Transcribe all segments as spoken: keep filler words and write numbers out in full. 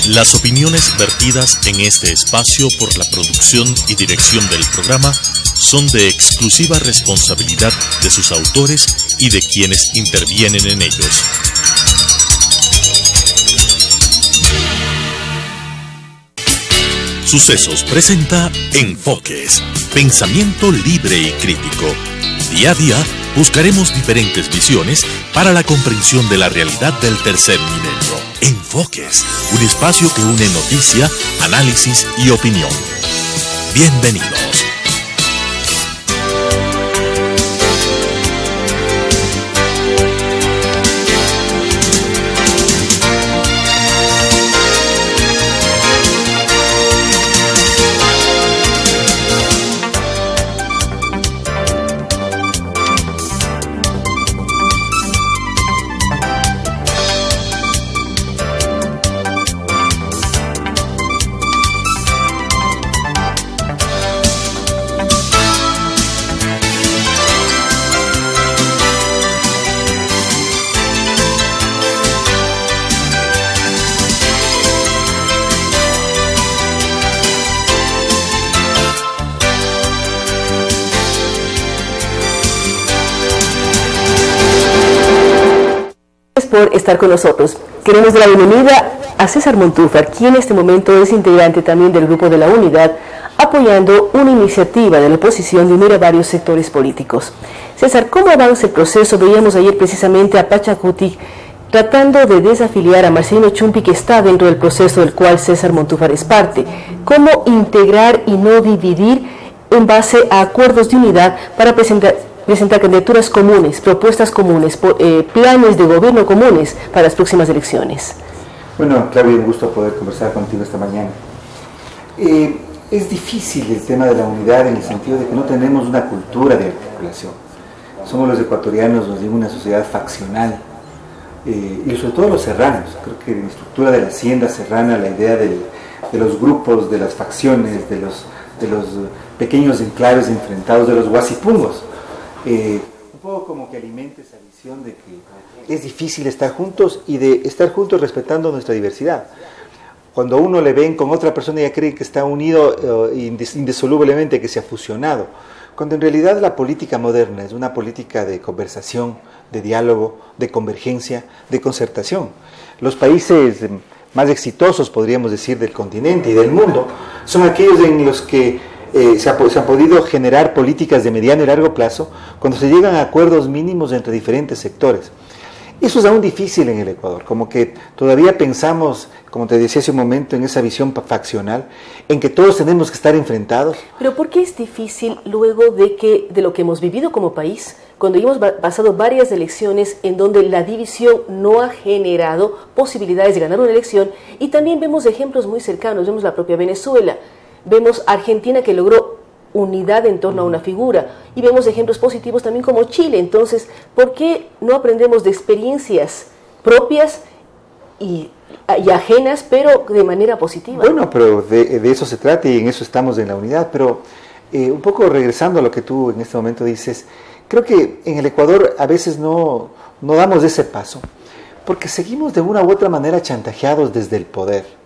Las opiniones vertidas en este espacio por la producción y dirección del programa son de exclusiva responsabilidad de sus autores y de quienes intervienen en ellos. Sucesos presenta Enfoques, pensamiento libre y crítico. Día a día buscaremos diferentes visiones para la comprensión de la realidad del tercer milenio. Enfoques, un espacio que une noticia, análisis y opinión. Bienvenidos. Por estar con nosotros. Queremos dar la bienvenida a César Montúfar, quien en este momento es integrante también del Grupo de la Unidad, apoyando una iniciativa de la oposición de unir a varios sectores políticos. César, ¿cómo avanza el proceso? Veíamos ayer precisamente a Pachacuti tratando de desafiliar a Marcelino Chumpi, que está dentro del proceso del cual César Montúfar es parte. ¿Cómo integrar y no dividir en base a acuerdos de unidad para presentar presentar candidaturas comunes, propuestas comunes, eh, planes de gobierno comunes para las próximas elecciones? Bueno, Claudia, un gusto poder conversar contigo esta mañana. Eh, es difícil el tema de la unidad en el sentido de que no tenemos una cultura de articulación. Somos los ecuatorianos, nos digo, una sociedad faccional, eh, y sobre todo los serranos. Creo que en la estructura de la hacienda serrana, la idea del, de los grupos, de las facciones, de los, de los pequeños enclaves enfrentados, de los guasipungos, Eh, un poco como que alimenta esa visión de que es difícil estar juntos y de estar juntos respetando nuestra diversidad. Cuando a uno le ven con otra persona ya cree que está unido eh, indisolublemente, que se ha fusionado, cuando en realidad la política moderna es una política de conversación, de diálogo, de convergencia, de concertación. Los países más exitosos, podríamos decir, del continente y del mundo son aquellos en los que Eh, se, ha, se han podido generar políticas de mediano y largo plazo cuando se llegan a acuerdos mínimos entre diferentes sectores. Eso es aún difícil en el Ecuador, como que todavía pensamos, como te decía hace un momento, en esa visión faccional, en que todos tenemos que estar enfrentados. Pero ¿por qué es difícil luego de, que, de lo que hemos vivido como país, cuando hemos pasado varias elecciones en donde la división no ha generado posibilidades de ganar una elección, y también vemos ejemplos muy cercanos, vemos la propia Venezuela, vemos Argentina, que logró unidad en torno a una figura, y vemos ejemplos positivos también como Chile? Entonces, ¿por qué no aprendemos de experiencias propias y, y ajenas, pero de manera positiva? Bueno, pero de, de eso se trata y en eso estamos en la unidad, pero eh, un poco regresando a lo que tú en este momento dices, creo que en el Ecuador a veces no, no damos ese paso, porque seguimos de una u otra manera chantajeados desde el poder.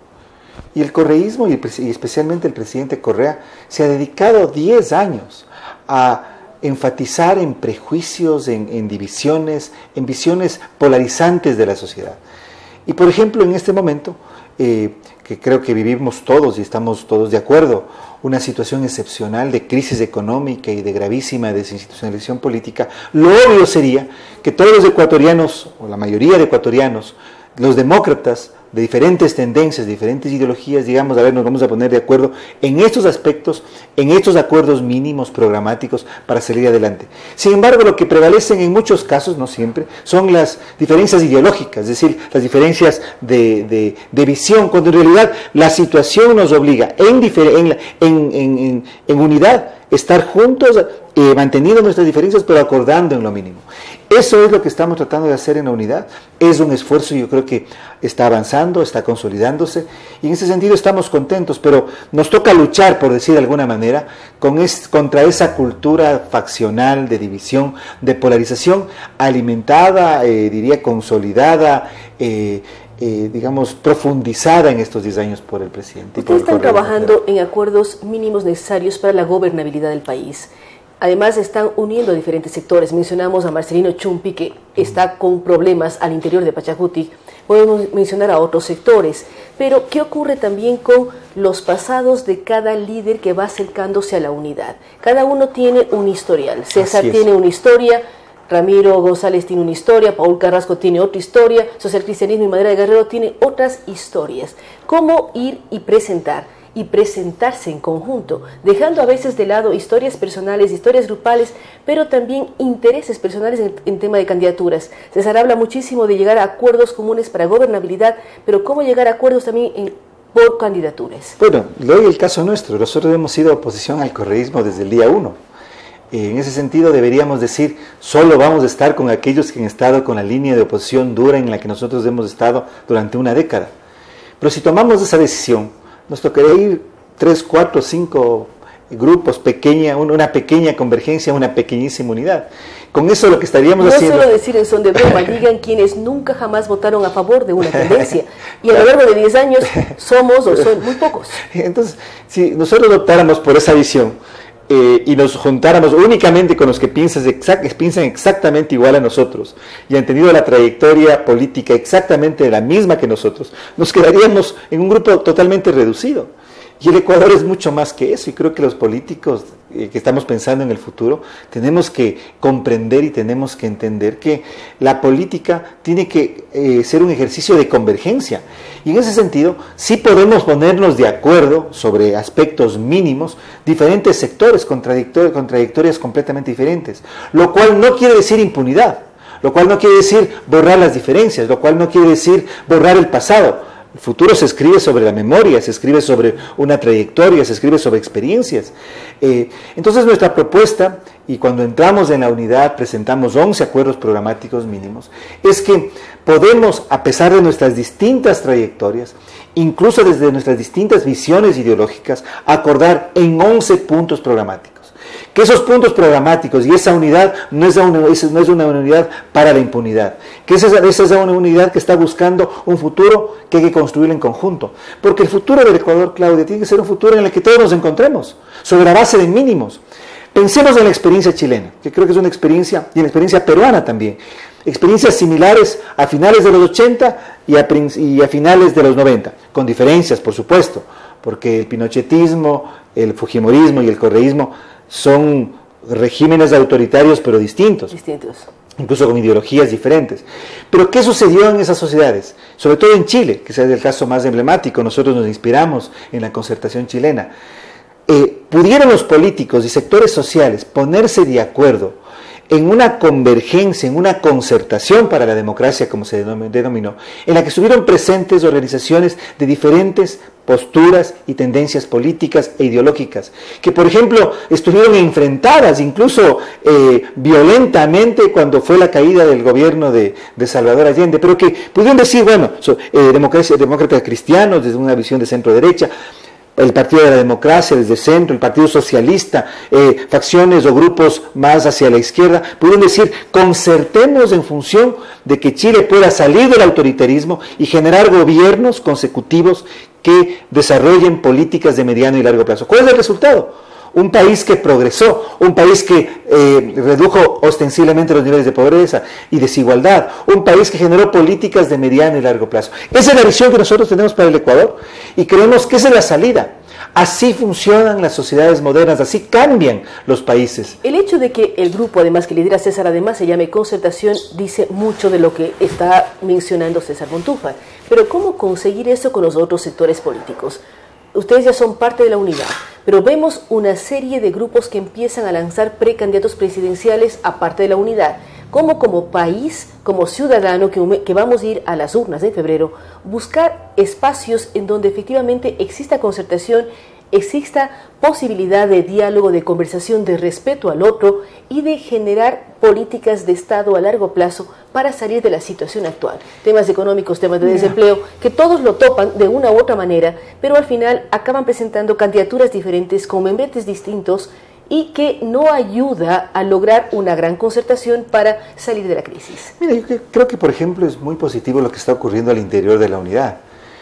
Y el correísmo, y especialmente el presidente Correa, se ha dedicado diez años a enfatizar en prejuicios, en, en divisiones, en visiones polarizantes de la sociedad. Y por ejemplo, en este momento, eh, que creo que vivimos todos y estamos todos de acuerdo, una situación excepcional de crisis económica y de gravísima desinstitucionalización política, lo obvio sería que todos los ecuatorianos, o la mayoría de ecuatorianos, los demócratas, de diferentes tendencias, de diferentes ideologías, digamos, a ver, nos vamos a poner de acuerdo en estos aspectos, en estos acuerdos mínimos programáticos para salir adelante. Sin embargo, lo que prevalecen en muchos casos, no siempre, son las diferencias ideológicas, es decir, las diferencias de, de, de visión, cuando en realidad la situación nos obliga en, en, en, en, en unidad, estar juntos, eh, manteniendo nuestras diferencias, pero acordando en lo mínimo. Eso es lo que estamos tratando de hacer en la unidad. Es un esfuerzo, yo creo que está avanzando, está consolidándose, y en ese sentido estamos contentos, pero nos toca luchar, por decir de alguna manera, con es, contra esa cultura faccional de división, de polarización, alimentada, eh, diría consolidada, eh, eh, digamos, profundizada en estos diez años por el presidente. Ustedes están trabajando en acuerdos mínimos necesarios para la gobernabilidad del país. Además, están uniendo a diferentes sectores. Mencionamos a Marcelino Chumpi, que está con problemas al interior de Pachacuti. Podemos mencionar a otros sectores. Pero, ¿qué ocurre también con los pasados de cada líder que va acercándose a la unidad? Cada uno tiene un historial. César tiene una historia, Ramiro González tiene una historia, Paul Carrasco tiene otra historia, Social Cristianismo y Madera de Guerrero tiene otras historias. ¿Cómo ir y presentar? Y presentarse en conjunto, dejando a veces de lado historias personales, historias grupales, pero también intereses personales en, en tema de candidaturas. César habla muchísimo de llegar a acuerdos comunes para gobernabilidad, pero ¿cómo llegar a acuerdos también en, por candidaturas? Bueno, le doy el caso nuestro. Nosotros hemos sido oposición al correísmo desde el día uno. En ese sentido deberíamos decir, solo vamos a estar con aquellos que han estado con la línea de oposición dura en la que nosotros hemos estado durante una década. Pero si tomamos esa decisión, nos tocaría ir tres, cuatro, cinco grupos, pequeña, una pequeña convergencia, una pequeñísima unidad. Con eso lo que estaríamos no haciendo... No solo decir en son de broma, digan quienes nunca jamás votaron a favor de una tendencia. Y a lo largo de diez años somos o son muy pocos. Entonces, si nosotros optáramos por esa visión eh, y nos juntáramos únicamente con los que piensan, exact, piensan exactamente igual a nosotros y han tenido la trayectoria política exactamente la misma que nosotros, nos quedaríamos en un grupo totalmente reducido. Y el Ecuador es mucho más que eso, y creo que los políticos eh, que estamos pensando en el futuro tenemos que comprender y tenemos que entender que la política tiene que eh, ser un ejercicio de convergencia. Y en ese sentido, sí podemos ponernos de acuerdo sobre aspectos mínimos, diferentes sectores con trayectorias, con trayectorias completamente diferentes, lo cual no quiere decir impunidad, lo cual no quiere decir borrar las diferencias, lo cual no quiere decir borrar el pasado. El futuro se escribe sobre la memoria, se escribe sobre una trayectoria, se escribe sobre experiencias. Eh, entonces nuestra propuesta, y cuando entramos en la unidad presentamos once acuerdos programáticos mínimos, es que podemos, a pesar de nuestras distintas trayectorias, incluso desde nuestras distintas visiones ideológicas, acordar en once puntos programáticos. Que esos puntos programáticos y esa unidad no es una, no es una unidad para la impunidad, que esa, esa es una unidad que está buscando un futuro que hay que construir en conjunto, porque el futuro del Ecuador, Claudia, tiene que ser un futuro en el que todos nos encontremos, sobre la base de mínimos. Pensemos en la experiencia chilena, que creo que es una experiencia, y en la experiencia peruana también, experiencias similares a finales de los ochenta y a, y a finales de los noventa, con diferencias, por supuesto, porque el pinochetismo, el fujimorismo y el correísmo son regímenes autoritarios pero distintos, distintos, incluso con ideologías diferentes. Pero ¿qué sucedió en esas sociedades? Sobre todo en Chile, que es el caso más emblemático, nosotros nos inspiramos en la concertación chilena. Eh, ¿Pudieron los políticos y sectores sociales ponerse de acuerdo en una convergencia, en una concertación para la democracia, como se denominó, en la que estuvieron presentes organizaciones de diferentes posturas y tendencias políticas e ideológicas, que por ejemplo estuvieron enfrentadas incluso eh, violentamente cuando fue la caída del gobierno de, de Salvador Allende, pero que pudieron decir, bueno, so, eh, democracia, demócratas cristianos desde una visión de centro-derecha, el Partido de la Democracia desde el centro, el Partido Socialista, eh, facciones o grupos más hacia la izquierda, pudieron decir, concertemos en función de que Chile pueda salir del autoritarismo y generar gobiernos consecutivos que desarrollen políticas de mediano y largo plazo. ¿Cuál es el resultado? Un país que progresó, un país que eh, redujo ostensiblemente los niveles de pobreza y desigualdad, un país que generó políticas de mediano y largo plazo. Esa es la visión que nosotros tenemos para el Ecuador y creemos que esa es la salida. Así funcionan las sociedades modernas, así cambian los países. El hecho de que el grupo, además que lidera César, además se llame Concertación, dice mucho de lo que está mencionando César Montúfar. Pero ¿cómo conseguir eso con los otros sectores políticos? Ustedes ya son parte de la unidad, pero vemos una serie de grupos que empiezan a lanzar precandidatos presidenciales aparte de la unidad. ¿Cómo como país, como ciudadano que, que vamos a ir a las urnas en febrero, buscar espacios en donde efectivamente exista concertación, exista posibilidad de diálogo, de conversación, de respeto al otro y de generar políticas de Estado a largo plazo para salir de la situación actual? Temas económicos, temas de desempleo, que todos lo topan de una u otra manera, pero al final acaban presentando candidaturas diferentes con membretes distintos y que no ayuda a lograr una gran concertación para salir de la crisis? Mira, yo creo que, por ejemplo, es muy positivo lo que está ocurriendo al interior de la unidad.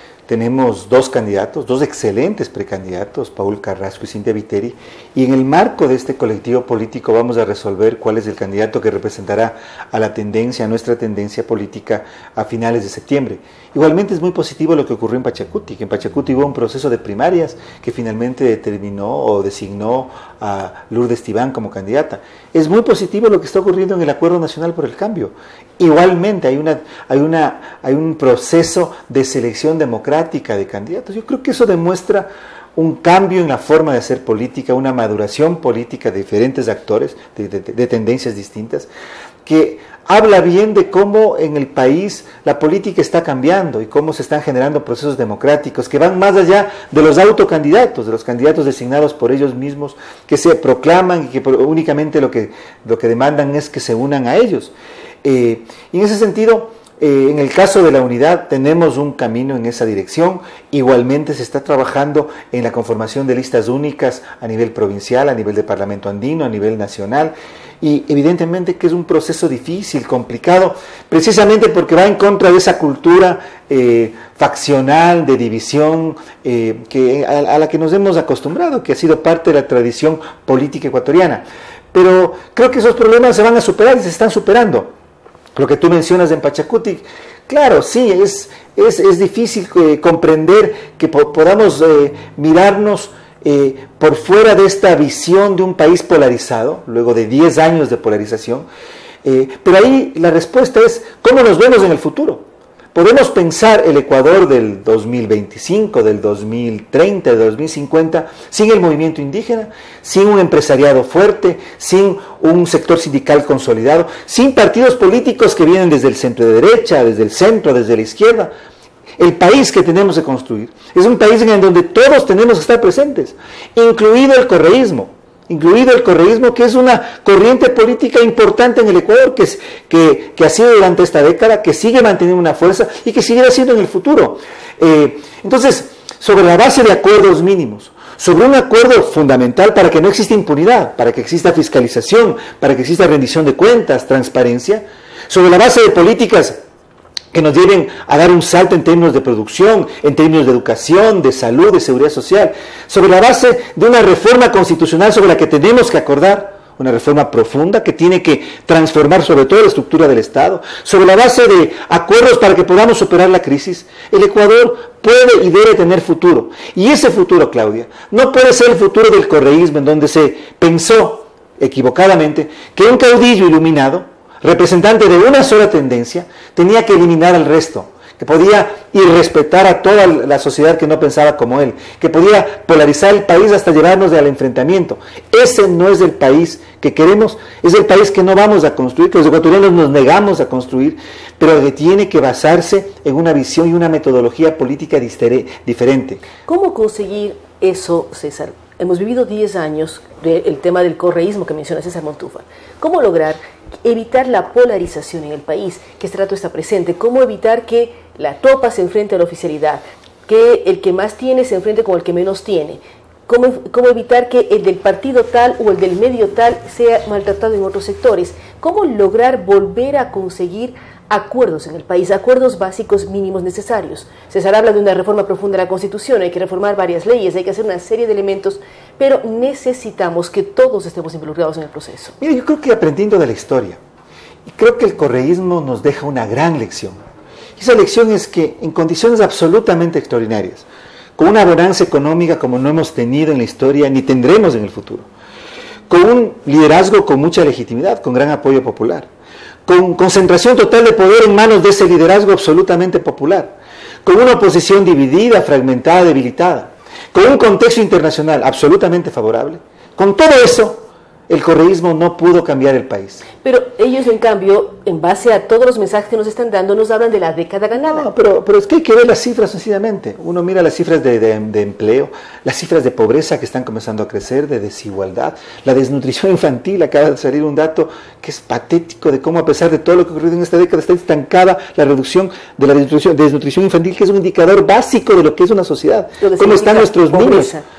Tenemos dos candidatos, dos excelentes precandidatos, Paul Carrasco y Cintia Viteri, y en el marco de este colectivo político vamos a resolver cuál es el candidato que representará a la tendencia, a nuestra tendencia política a finales de septiembre. Igualmente es muy positivo lo que ocurrió en Pachacuti, que en Pachacuti hubo un proceso de primarias que finalmente determinó o designó a Lourdes Tibán como candidata. Es muy positivo lo que está ocurriendo en el Acuerdo Nacional por el Cambio. Igualmente hay, una, hay, una, hay un proceso de selección democrática de candidatos. Yo creo que eso demuestra un cambio en la forma de hacer política, una maduración política de diferentes actores, de, de, de tendencias distintas, que habla bien de cómo en el país la política está cambiando y cómo se están generando procesos democráticos que van más allá de los autocandidatos, de los candidatos designados por ellos mismos, que se proclaman y que únicamente lo que, lo que demandan es que se unan a ellos. Eh, y en ese sentido, eh, en el caso de la unidad tenemos un camino en esa dirección. Igualmente se está trabajando en la conformación de listas únicas a nivel provincial, a nivel de Parlamento Andino, a nivel nacional, y evidentemente que es un proceso difícil, complicado, precisamente porque va en contra de esa cultura eh, faccional, de división, eh, que, a, a la que nos hemos acostumbrado, que ha sido parte de la tradición política ecuatoriana. Pero creo que esos problemas se van a superar y se están superando. Lo que tú mencionas en Pachacuti, claro, sí, es, es, es difícil eh, comprender que po podamos eh, mirarnos eh, por fuera de esta visión de un país polarizado, luego de diez años de polarización, eh, pero ahí la respuesta es, ¿cómo nos vemos en el futuro? Podemos pensar el Ecuador del dos mil veinticinco, del dos mil treinta, del dos mil cincuenta, sin el movimiento indígena, sin un empresariado fuerte, sin un sector sindical consolidado, sin partidos políticos que vienen desde el centro de derecha, desde el centro, desde la izquierda. El país que tenemos que construir es un país en el donde todos tenemos que estar presentes, incluido el correísmo. incluido el correísmo, que es una corriente política importante en el Ecuador, que, es, que, que ha sido durante esta década, que sigue manteniendo una fuerza y que seguirá siendo en el futuro. Eh, entonces, sobre la base de acuerdos mínimos, sobre un acuerdo fundamental para que no exista impunidad, para que exista fiscalización, para que exista rendición de cuentas, transparencia, sobre la base de políticas que nos lleven a dar un salto en términos de producción, en términos de educación, de salud, de seguridad social, sobre la base de una reforma constitucional sobre la que tenemos que acordar, una reforma profunda que tiene que transformar sobre todo la estructura del Estado, sobre la base de acuerdos para que podamos superar la crisis. El Ecuador puede y debe tener futuro, y ese futuro, Claudia, no puede ser el futuro del correísmo, en donde se pensó equivocadamente que un caudillo iluminado, representante de una sola tendencia, tenía que eliminar al resto, que podía irrespetar a toda la sociedad que no pensaba como él, que podía polarizar el país hasta llevarnos al enfrentamiento. Ese no es el país que queremos, es el país que no vamos a construir, que los ecuatorianos nos negamos a construir, pero que tiene que basarse en una visión y una metodología política diferente. ¿Cómo conseguir eso, César? Hemos vivido diez años del tema del correísmo que menciona César Montúfar. ¿Cómo lograr evitar la polarización en el país, que este rato está presente? ¿Cómo evitar que la tropa se enfrente a la oficialidad, que el que más tiene se enfrente con el que menos tiene? ¿Cómo, cómo evitar que el del partido tal o el del medio tal sea maltratado en otros sectores? ¿Cómo lograr volver a conseguir acuerdos en el país, acuerdos básicos mínimos necesarios? César habla de una reforma profunda de la Constitución, hay que reformar varias leyes, hay que hacer una serie de elementos, pero necesitamos que todos estemos involucrados en el proceso. Mira, yo creo que aprendiendo de la historia, y creo que el correísmo nos deja una gran lección. Esa lección es que en condiciones absolutamente extraordinarias, con una bonanza económica como no hemos tenido en la historia ni tendremos en el futuro, con un liderazgo con mucha legitimidad, con gran apoyo popular, con concentración total de poder en manos de ese liderazgo absolutamente popular, con una oposición dividida, fragmentada, debilitada, con un contexto internacional absolutamente favorable. Con todo eso, el correísmo no pudo cambiar el país. Pero ellos, en cambio, en base a todos los mensajes que nos están dando, nos hablan de la década ganada. No, pero, pero es que hay que ver las cifras sencillamente. Uno mira las cifras de, de, de empleo, las cifras de pobreza que están comenzando a crecer, de desigualdad, la desnutrición infantil. Acaba de salir un dato que es patético de cómo, a pesar de todo lo que ha ocurrido en esta década, está estancada la reducción de la desnutrición, de desnutrición infantil, que es un indicador básico de lo que es una sociedad. Cómo están nuestros pobreza. niños.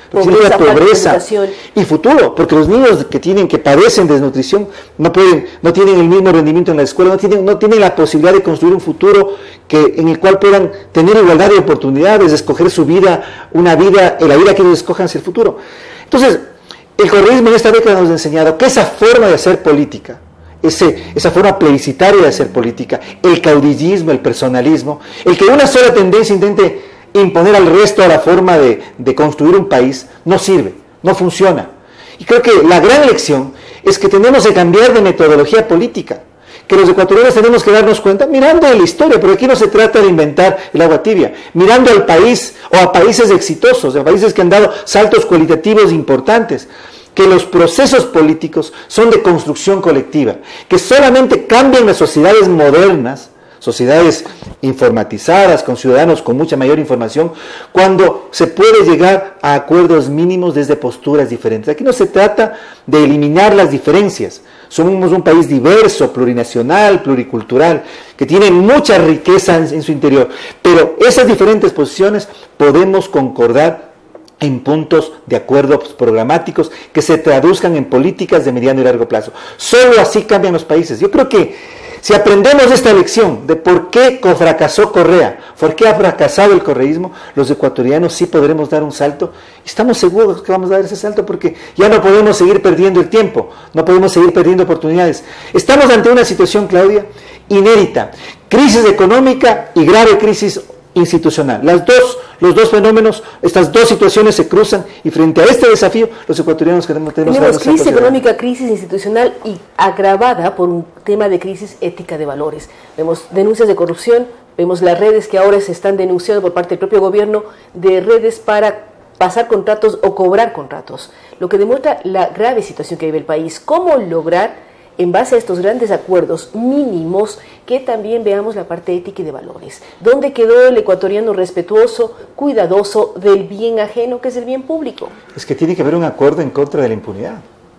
lo que significa pobreza y futuro, porque los niños que tienen, que padecen desnutrición, no pueden, no tienen el mismo rendimiento en la escuela, no tienen, no tienen la posibilidad de construir un futuro que, en el cual puedan tener igualdad de oportunidades, de escoger su vida, una vida, la vida que ellos escojan hacia el futuro. Entonces, el correísmo en esta década nos ha enseñado que esa forma de hacer política, Ese, esa forma plebiscitaria de hacer política, el caudillismo, el personalismo, el que una sola tendencia intente imponer al resto a la forma de, de construir un país, no sirve, no funciona. Y creo que la gran lección es que tenemos que cambiar de metodología política, que los ecuatorianos tenemos que darnos cuenta, mirando en la historia, porque aquí no se trata de inventar el agua tibia, mirando al país o a países exitosos, a países que han dado saltos cualitativos importantes, que los procesos políticos son de construcción colectiva, que solamente cambian las sociedades modernas, sociedades informatizadas, con ciudadanos con mucha mayor información, cuando se puede llegar a acuerdos mínimos desde posturas diferentes. Aquí no se trata de eliminar las diferencias. Somos un país diverso, plurinacional, pluricultural, que tiene mucha riqueza en, en su interior, pero esas diferentes posiciones podemos concordar en puntos de acuerdos programáticos que se traduzcan en políticas de mediano y largo plazo. Solo así cambian los países. Yo creo que si aprendemos esta lección de por qué fracasó Correa, por qué ha fracasado el correísmo, los ecuatorianos sí podremos dar un salto. Estamos seguros que vamos a dar ese salto porque ya no podemos seguir perdiendo el tiempo, no podemos seguir perdiendo oportunidades. Estamos ante una situación, Claudia, inédita. Crisis económica y grave crisis institucional. Las dos, los dos fenómenos, estas dos situaciones se cruzan y frente a este desafío, los ecuatorianos queremos, tenemos tenemos que crisis económica, crisis institucional y agravada por un tema de crisis ética de valores. Vemos denuncias de corrupción, vemos las redes que ahora se están denunciando por parte del propio gobierno de redes para pasar contratos o cobrar contratos, lo que demuestra la grave situación que vive el país. ¿Cómo lograr, en base a estos grandes acuerdos mínimos, que también veamos la parte ética y de valores? ¿Dónde quedó el ecuatoriano respetuoso, cuidadoso del bien ajeno, que es el bien público? Es que tiene que haber un acuerdo en contra de la impunidad,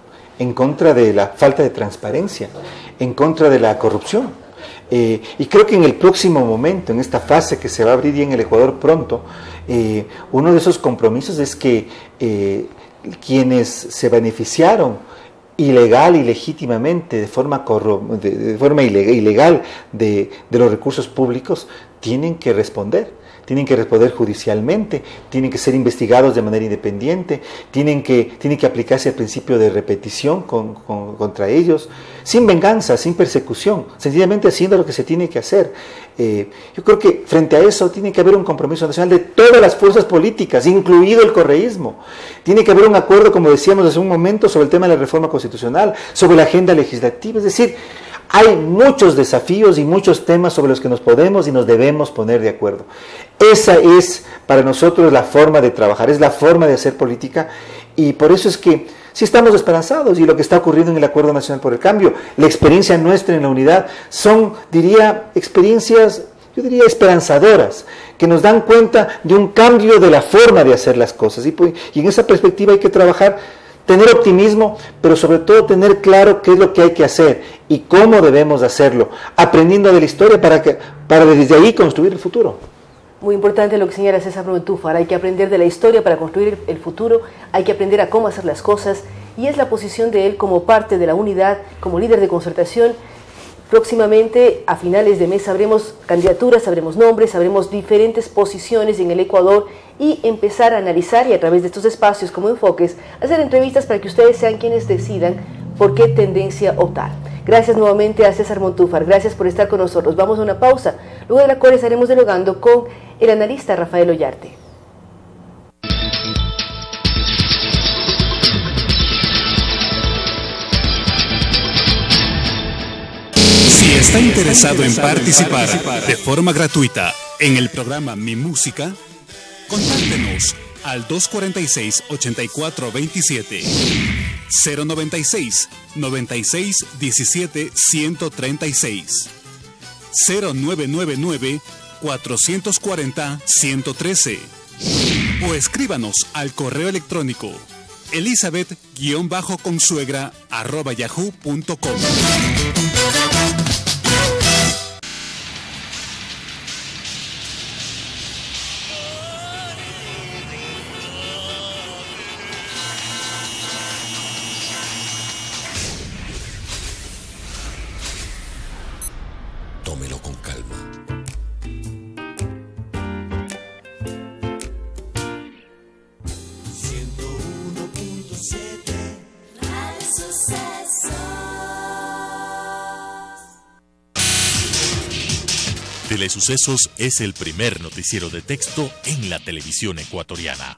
en contra de la falta de transparencia, en contra de la corrupción. Eh, y creo que en el próximo momento, en esta fase que se va a abrir ya en el Ecuador pronto, eh, uno de esos compromisos es que eh, quienes se beneficiaron ilegal y legítimamente, de forma, corru de, de forma ilegal de, de los recursos públicos, tienen que responder, tienen que responder judicialmente, tienen que ser investigados de manera independiente, tienen que, tienen que aplicarse el principio de repetición con, con, contra ellos, sin venganza, sin persecución, sencillamente haciendo lo que se tiene que hacer. Eh, yo creo que frente a eso tiene que haber un compromiso nacional de todas las fuerzas políticas, incluido el correísmo. Tiene que haber un acuerdo, como decíamos hace un momento, sobre el tema de la reforma constitucional, sobre la agenda legislativa. Es decir, hay muchos desafíos y muchos temas sobre los que nos podemos y nos debemos poner de acuerdo. Esa es para nosotros la forma de trabajar, es la forma de hacer política, y por eso es que sí estamos esperanzados, y lo que está ocurriendo en el Acuerdo Nacional por el Cambio, la experiencia nuestra en la unidad, son, diría, experiencias, yo diría, esperanzadoras, que nos dan cuenta de un cambio de la forma de hacer las cosas, y, pues, y en esa perspectiva hay que trabajar, tener optimismo, pero sobre todo tener claro qué es lo que hay que hacer y cómo debemos hacerlo, aprendiendo de la historia para, que, para desde ahí construir el futuro. Muy importante lo que señala César Montúfar, hay que aprender de la historia para construir el futuro, hay que aprender a cómo hacer las cosas, y es la posición de él como parte de la unidad, como líder de concertación. Próximamente, a finales de mes, sabremos candidaturas, sabremos nombres, sabremos diferentes posiciones en el Ecuador, y empezar a analizar, y a través de estos espacios como enfoques, hacer entrevistas para que ustedes sean quienes decidan por qué tendencia optar. Gracias nuevamente a César Montúfar, gracias por estar con nosotros. Vamos a una pausa, luego de la cual estaremos dialogando con el analista Rafael Ollarte. Si está interesado en participar de forma gratuita en el programa Mi Música, contáctenos al dos cuatro seis, ocho cuatro dos siete, cero nueve seis, noventa y seis, diecisiete, ciento treinta y seis, cero nueve nueve nueve, cuatrocientos cuarenta, ciento trece, o escríbanos al correo electrónico elizabeth-consuegra arroba yahoo punto com. Telesucesos es el primer noticiero de texto en la televisión ecuatoriana.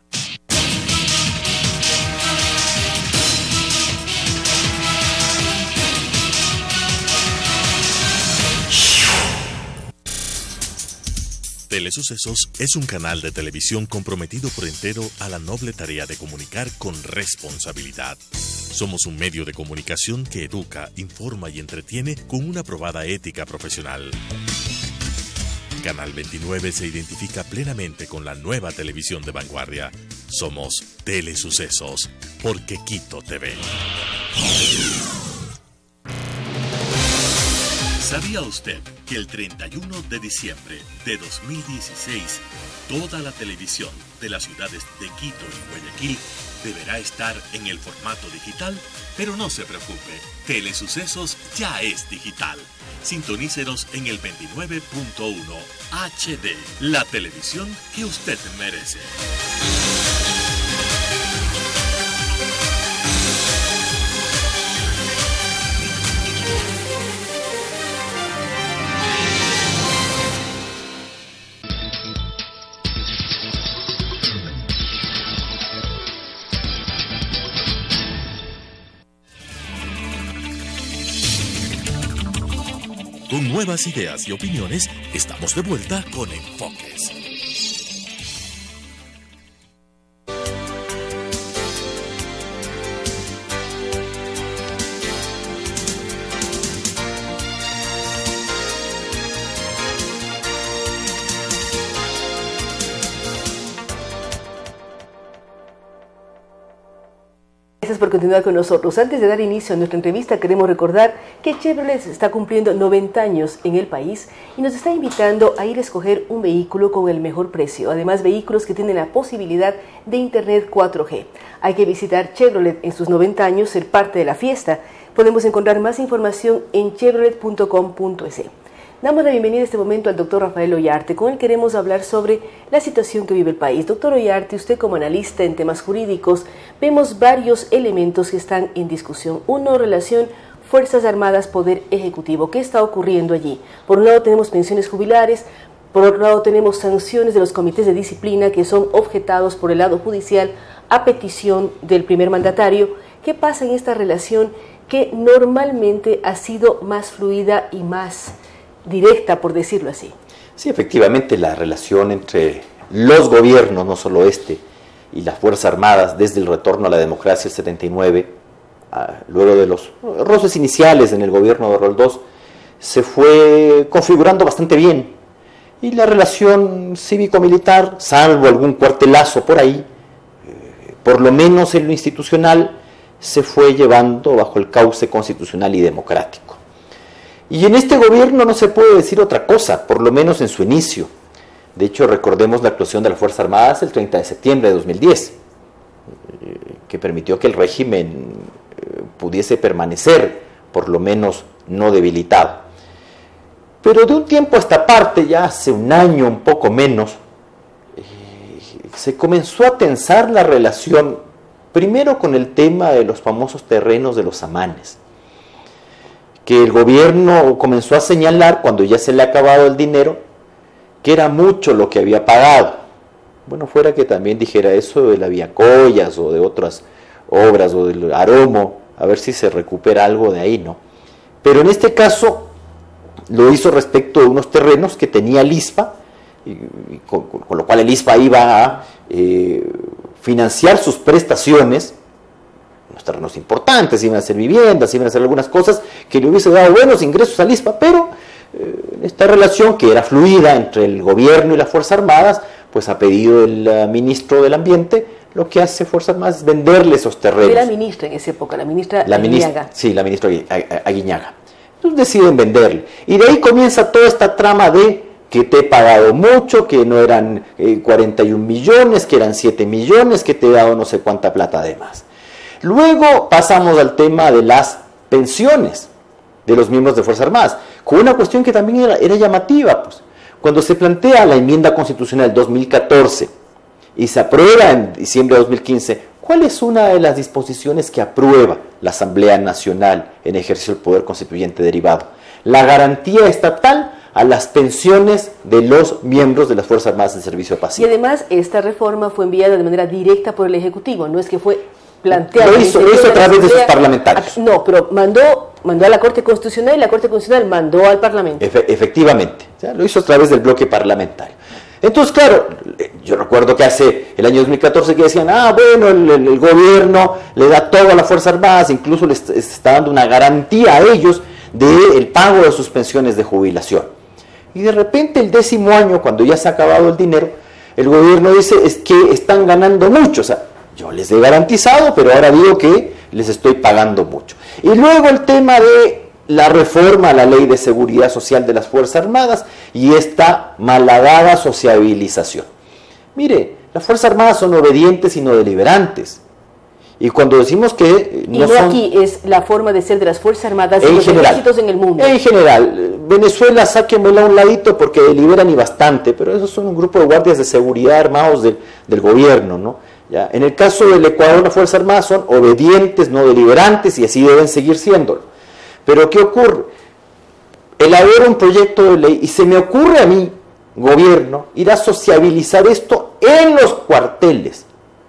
Telesucesos es un canal de televisión comprometido por entero a la noble tarea de comunicar con responsabilidad. Somos un medio de comunicación que educa, informa y entretiene con una probada ética profesional. Canal veintinueve se identifica plenamente con la nueva televisión de vanguardia. Somos Telesucesos, porque Quito T V. ¿Sabía usted que el treinta y uno de diciembre de dos mil dieciséis, toda la televisión de las ciudades de Quito y Guayaquil deberá estar en el formato digital? Pero no se preocupe, Telesucesos ya es digital. Sintonícenos en el veintinueve punto uno H D, la televisión que usted merece. Con nuevas ideas y opiniones, estamos de vuelta con Enfoques. Gracias por continuar con nosotros. Antes de dar inicio a nuestra entrevista, queremos recordar que Chevrolet está cumpliendo noventa años en el país y nos está invitando a ir a escoger un vehículo con el mejor precio. Además, vehículos que tienen la posibilidad de Internet cuatro G. Hay que visitar Chevrolet en sus noventa años, ser parte de la fiesta. Podemos encontrar más información en chevrolet punto com punto es. Damos la bienvenida en este momento al doctor Rafael Ollarte. Con él queremos hablar sobre la situación que vive el país. Doctor Ollarte, usted como analista en temas jurídicos, vemos varios elementos que están en discusión. Uno, relación Fuerzas Armadas, Poder Ejecutivo. ¿Qué está ocurriendo allí? Por un lado tenemos pensiones jubilares, por otro lado tenemos sanciones de los comités de disciplina que son objetados por el lado judicial a petición del primer mandatario. ¿Qué pasa en esta relación que normalmente ha sido más fluida y más directa, por decirlo así? Sí, efectivamente, la relación entre los gobiernos, no solo este, y las Fuerzas Armadas desde el retorno a la democracia del setenta y nueve, a, luego de los roces iniciales en el gobierno de Roldós, se fue configurando bastante bien. Y la relación cívico-militar, salvo algún cuartelazo por ahí, eh, por lo menos en lo institucional, se fue llevando bajo el cauce constitucional y democrático. Y en este gobierno no se puede decir otra cosa, por lo menos en su inicio. De hecho, recordemos la actuación de las Fuerzas Armadas el treinta de septiembre de dos mil diez, que permitió que el régimen pudiese permanecer, por lo menos no debilitado. Pero de un tiempo a esta parte, ya hace un año, un poco menos, se comenzó a tensar la relación, primero con el tema de los famosos terrenos de los amanes, que el gobierno comenzó a señalar cuando ya se le ha acabado el dinero, que era mucho lo que había pagado. Bueno, fuera que también dijera eso de la Vía Collas o de otras obras o del Aromo, a ver si se recupera algo de ahí, ¿no? Pero en este caso lo hizo respecto de unos terrenos que tenía el I S P A, y, y con, con lo cual el I S P A iba a eh, financiar sus prestaciones. Unos terrenos importantes, iban a ser viviendas, iban a ser algunas cosas que le hubiese dado buenos ingresos al I S P A, pero eh, esta relación que era fluida entre el gobierno y las Fuerzas Armadas, pues a pedido del uh, ministro del Ambiente, lo que hace Fuerzas Armadas es venderle esos terrenos. Era ministra en esa época, la ministra la Aguiñaga. Ministra, sí, la ministra Aguiñaga. Entonces deciden venderle. Y de ahí comienza toda esta trama de que te he pagado mucho, que no eran eh, cuarenta y un millones, que eran siete millones, que te he dado no sé cuánta plata de más. Luego pasamos al tema de las pensiones de los miembros de Fuerzas Armadas, con una cuestión que también era, era llamativa. Pues. Cuando se plantea la enmienda constitucional dos mil catorce y se aprueba en diciembre de dos mil quince, ¿cuál es una de las disposiciones que aprueba la Asamblea Nacional en ejercicio del poder constituyente derivado? La garantía estatal a las pensiones de los miembros de las Fuerzas Armadas en servicio pasivo. Y además esta reforma fue enviada de manera directa por el Ejecutivo, no es que fue planteada. Lo hizo, lo hizo a través de sus parlamentarios. No, pero mandó, mandó a la Corte Constitucional y la Corte Constitucional mandó al Parlamento. Efe, efectivamente, o sea, lo hizo a través del bloque parlamentario. Entonces, claro, yo recuerdo que hace el año dos mil catorce que decían, ah, bueno, el, el, el gobierno le da todo a las Fuerzas Armadas, incluso les está dando una garantía a ellos del pago de sus pensiones de jubilación. Y de repente el décimo año, cuando ya se ha acabado el dinero, el gobierno dice, es que están ganando mucho, o sea, yo les he garantizado, pero ahora digo que les estoy pagando mucho. Y luego el tema de la reforma a la Ley de Seguridad Social de las Fuerzas Armadas y esta malhadada sociabilización. Mire, las Fuerzas Armadas son obedientes y no deliberantes. Y cuando decimos que no, y no son, aquí es la forma de ser de las Fuerzas Armadas y en los general, ejércitos en el mundo. En general, Venezuela, sáquenmela a un ladito porque deliberan y bastante, pero esos son un grupo de guardias de seguridad armados de, del gobierno, ¿no? Ya, en el caso del Ecuador, las Fuerzas Armadas son obedientes, no deliberantes, y así deben seguir siéndolo. Pero ¿qué ocurre? Elaboro un proyecto de ley y se me ocurre a mí, gobierno, ir a sociabilizar esto en los cuarteles.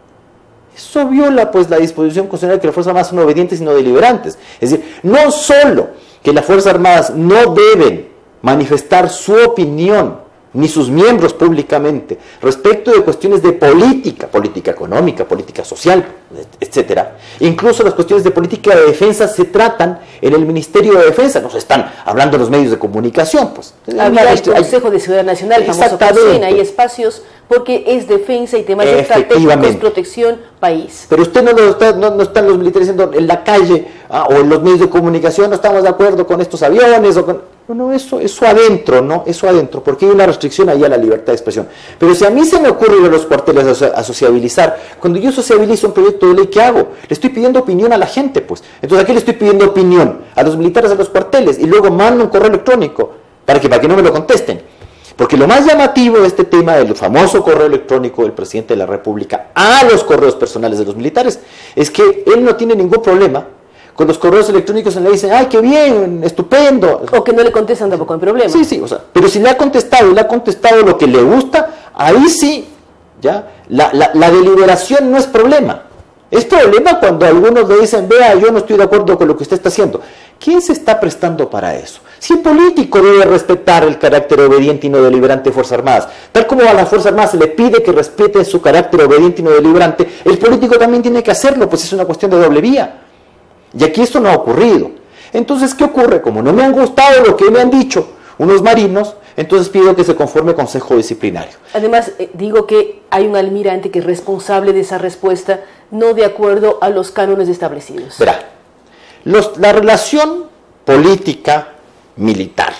Eso viola pues la disposición constitucional que las Fuerzas Armadas son obedientes y no deliberantes. Es decir, no solo que las Fuerzas Armadas no deben manifestar su opinión ni sus miembros públicamente respecto de cuestiones de política, política económica, política social, etcétera. Incluso las cuestiones de política de defensa se tratan en el Ministerio de Defensa, no se están hablando en los medios de comunicación, pues. Había el Consejo de Seguridad Nacional, el famoso COSENA, hay espacios porque es defensa y temas estratégicos, protección, país. Pero usted no, lo está, no, no están los militares diciendo en la calle ah, o en los medios de comunicación, no estamos de acuerdo con estos aviones o con... No, no, eso, eso adentro, ¿no? Eso adentro, porque hay una restricción ahí a la libertad de expresión. Pero si a mí se me ocurre ir a los cuarteles a, a sociabilizar, cuando yo sociabilizo un proyecto de ley, ¿qué hago? Le estoy pidiendo opinión a la gente, pues. Entonces, ¿a qué le estoy pidiendo opinión? A los militares a los cuarteles, y luego mando un correo electrónico, para que, para que no me lo contesten. Porque lo más llamativo de este tema del famoso correo electrónico del presidente de la República a los correos personales de los militares, es que él no tiene ningún problema con los correos electrónicos en le dicen, ¡ay, qué bien, estupendo! O que no le contestan tampoco hay problema. Sí, sí, o sea, pero si le ha contestado y le ha contestado lo que le gusta, ahí sí, ya, la, la, la deliberación no es problema. Es problema cuando algunos le dicen, vea, yo no estoy de acuerdo con lo que usted está haciendo. ¿Quién se está prestando para eso? Si el político debe respetar el carácter obediente y no deliberante de Fuerzas Armadas, tal como a las Fuerzas Armadas se le pide que respete su carácter obediente y no deliberante, el político también tiene que hacerlo, pues es una cuestión de doble vía. Y aquí esto no ha ocurrido. Entonces, ¿qué ocurre? Como no me han gustado lo que me han dicho unos marinos, entonces pido que se conforme consejo disciplinario. Además, eh, digo que hay un almirante que es responsable de esa respuesta, no de acuerdo a los cánones establecidos. Verá, los, la relación política militar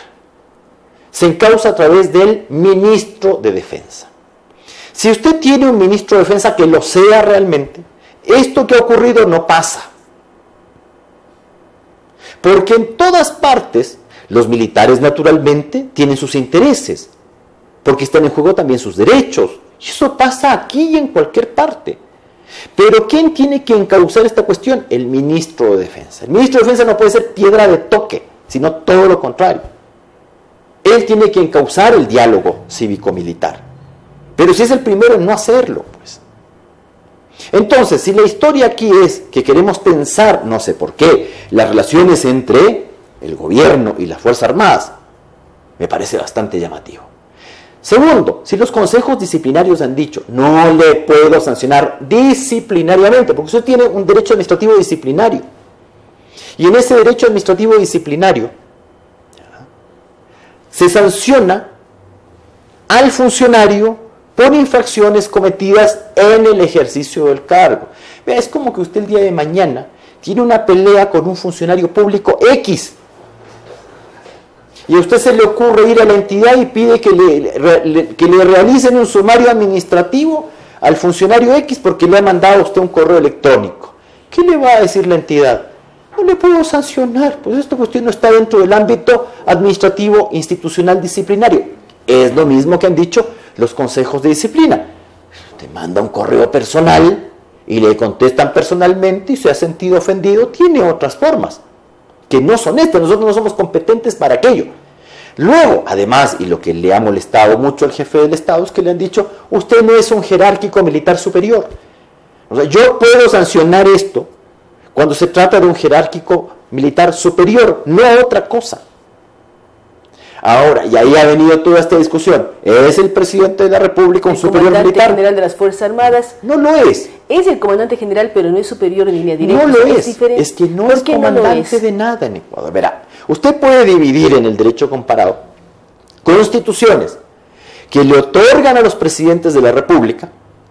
se encausa a través del ministro de Defensa. Si usted tiene un ministro de Defensa que lo sea realmente, esto que ha ocurrido no pasa. Porque en todas partes los militares naturalmente tienen sus intereses, porque están en juego también sus derechos. Y eso pasa aquí y en cualquier parte. Pero ¿quién tiene que encauzar esta cuestión? El ministro de Defensa. El ministro de Defensa no puede ser piedra de toque, sino todo lo contrario. Él tiene que encauzar el diálogo cívico-militar. Pero si es el primero en no hacerlo, pues. Entonces, si la historia aquí es que queremos pensar, no sé por qué, las relaciones entre el gobierno y las Fuerzas Armadas, me parece bastante llamativo. Segundo, si los consejos disciplinarios han dicho, no le puedo sancionar disciplinariamente, porque usted tiene un derecho administrativo disciplinario. Y en ese derecho administrativo disciplinario se sanciona al funcionario por infracciones cometidas en el ejercicio del cargo. Vea, es como que usted el día de mañana tiene una pelea con un funcionario público X y a usted se le ocurre ir a la entidad y pide que le, le, que le realicen un sumario administrativo al funcionario X porque le ha mandado a usted un correo electrónico. ¿Qué le va a decir la entidad? No le puedo sancionar, pues esta cuestión no está dentro del ámbito administrativo institucional disciplinario. Es lo mismo que han dicho los consejos de disciplina. Te manda un correo personal y le contestan personalmente y se ha sentido ofendido, tiene otras formas que no son estas. Nosotros no somos competentes para aquello. Luego, además, y lo que le ha molestado mucho al jefe del Estado es que le han dicho, usted no es un jerárquico militar superior. O sea, yo puedo sancionar esto cuando se trata de un jerárquico militar superior, no otra cosa. Ahora, y ahí ha venido toda esta discusión, ¿es el presidente de la República un superior militar? El comandante general de las Fuerzas Armadas. No lo es. Es el comandante general, pero no es superior en línea directa. No lo es. Es, diferente. Es que no es comandante no es? de nada en Ecuador. Verá, usted puede dividir en el derecho comparado constituciones que le otorgan a los presidentes de la República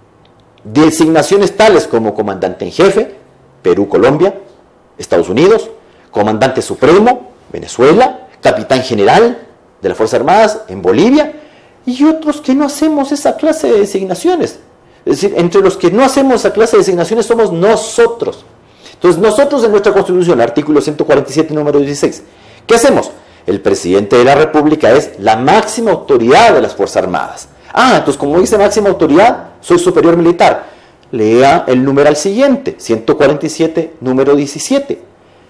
designaciones tales como comandante en jefe, Perú, Colombia, Estados Unidos, comandante supremo, Venezuela, capitán general de las Fuerzas Armadas en Bolivia, y otros que no hacemos esa clase de designaciones. Es decir, entre los que no hacemos esa clase de designaciones somos nosotros. Entonces, nosotros en nuestra Constitución, artículo ciento cuarenta y siete, número dieciséis, ¿qué hacemos? El presidente de la República es la máxima autoridad de las Fuerzas Armadas. Ah, entonces como dice máxima autoridad, soy superior militar. Lea el numeral siguiente, ciento cuarenta y siete, número diecisiete.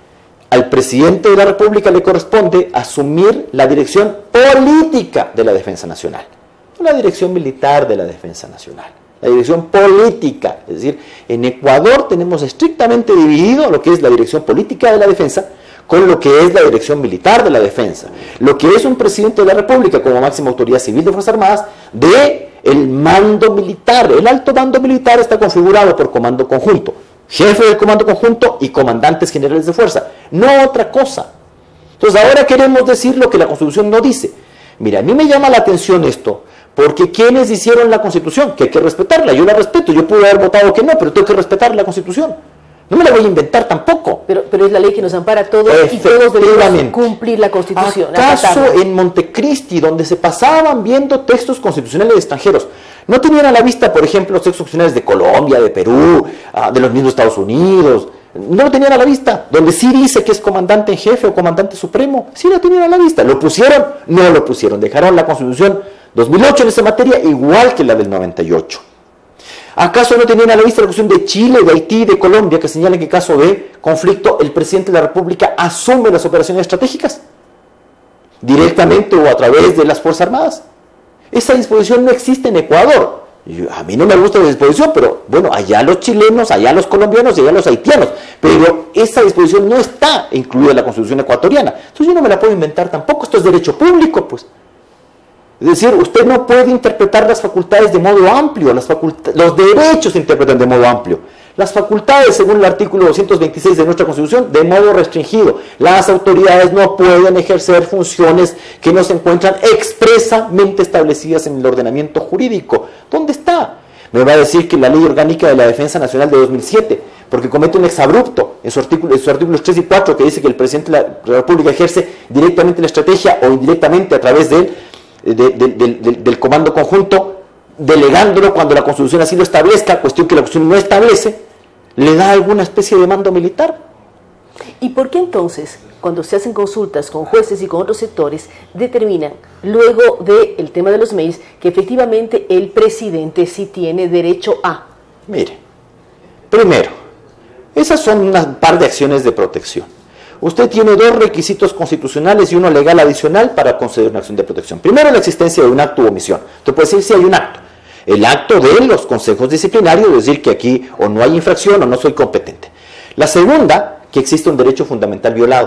Al presidente de la República le corresponde asumir la dirección política de la defensa nacional, no la dirección militar de la defensa nacional, la dirección política. Es decir, en Ecuador tenemos estrictamente dividido lo que es la dirección política de la defensa con lo que es la dirección militar de la defensa. Lo que es un presidente de la República como máxima autoridad civil de Fuerzas Armadas de el mando militar. El alto mando militar está configurado por comando conjunto, jefe del comando conjunto y comandantes generales de fuerza, no otra cosa. Entonces ahora queremos decir lo que la Constitución no dice. Mira, a mí me llama la atención esto, porque quienes hicieron la Constitución, que hay que respetarla, yo la respeto, yo pude haber votado que no, pero tengo que respetar la Constitución. No me la voy a inventar tampoco. Pero, pero es la ley que nos ampara a todos y todos debemos cumplir la Constitución. ¿Acaso en Montecristi, donde se pasaban viendo textos constitucionales extranjeros, no tenían a la vista, por ejemplo, los textos constitucionales de Colombia, de Perú, de los mismos Estados Unidos? No lo tenían a la vista. Donde sí dice que es comandante en jefe o comandante supremo, sí lo tenían a la vista. ¿Lo pusieron? No lo pusieron. Dejaron la Constitución dos mil ocho en esa materia igual que la del noventa y ocho. ¿Acaso no tenían a la vista la cuestión de Chile, de Haití, de Colombia, que señalan que en caso de conflicto el presidente de la República asume las operaciones estratégicas directamente o a través de las Fuerzas Armadas? Esa disposición no existe en Ecuador. Yo, a mí no me gusta la disposición, pero bueno, allá los chilenos, allá los colombianos y allá los haitianos. Pero esa disposición no está incluida en la Constitución ecuatoriana. Entonces yo no me la puedo inventar tampoco. Esto es derecho público, pues. Es decir, usted no puede interpretar las facultades de modo amplio, las los derechos se interpretan de modo amplio. Las facultades, según el artículo doscientos veintiséis de nuestra Constitución, de modo restringido. Las autoridades no pueden ejercer funciones que no se encuentran expresamente establecidas en el ordenamiento jurídico. ¿Dónde está? Me va a decir que la Ley Orgánica de la Defensa Nacional de dos mil siete, porque comete un exabrupto en, su artículo, en sus artículos tres y cuatro, que dice que el presidente de la República ejerce directamente la estrategia o indirectamente a través de él, De, de, de, de, del comando conjunto, delegándolo cuando la Constitución así lo establezca, cuestión que la Constitución no establece, le da alguna especie de mando militar. ¿Y por qué entonces, cuando se hacen consultas con jueces y con otros sectores, determinan, luego del tema de los mails, que efectivamente el presidente sí tiene derecho a? Mire, primero, esas son una par de acciones de protección. Usted tiene dos requisitos constitucionales y uno legal adicional para conceder una acción de protección. Primero, la existencia de un acto o omisión. Usted puede decir si hay un acto. El acto de los consejos disciplinarios, es decir, que aquí o no hay infracción o no soy competente. La segunda, que existe un derecho fundamental violado.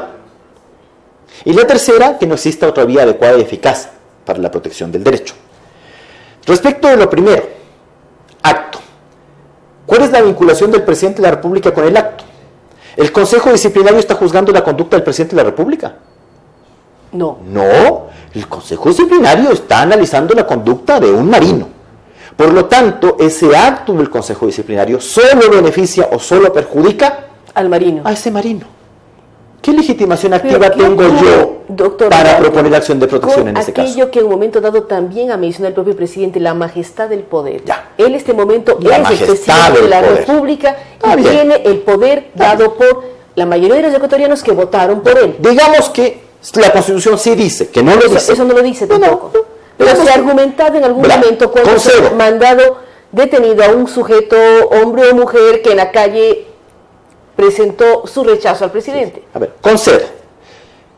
Y la tercera, que no exista otra vía adecuada y eficaz para la protección del derecho. Respecto de lo primero, acto. ¿Cuál es la vinculación del presidente de la República con el acto? ¿El Consejo Disciplinario está juzgando la conducta del presidente de la República? No. No, el Consejo Disciplinario está analizando la conducta de un marino. Por lo tanto, ese acto del Consejo Disciplinario solo beneficia o solo perjudica al marino. A ese marino. ¿Qué legitimación activa ¿qué tengo ocurre, yo doctor, para proponer acción de protección en ese caso? Aquello que en un momento dado también ha mencionado el propio presidente, la majestad del poder. Ya. Él en este momento La es el presidente de la poder. República Ah, y bien. tiene el poder dado por la mayoría de los ecuatorianos que votaron por él. Digamos que la Constitución sí dice, que no lo Eso, dice. eso no lo dice No, tampoco. no, Pero digamos se ha que- argumentado en algún Bra- momento cuando se concedo. ha mandado detenido a un sujeto, hombre o mujer, que en la calle presentó su rechazo al presidente. A ver, concedo.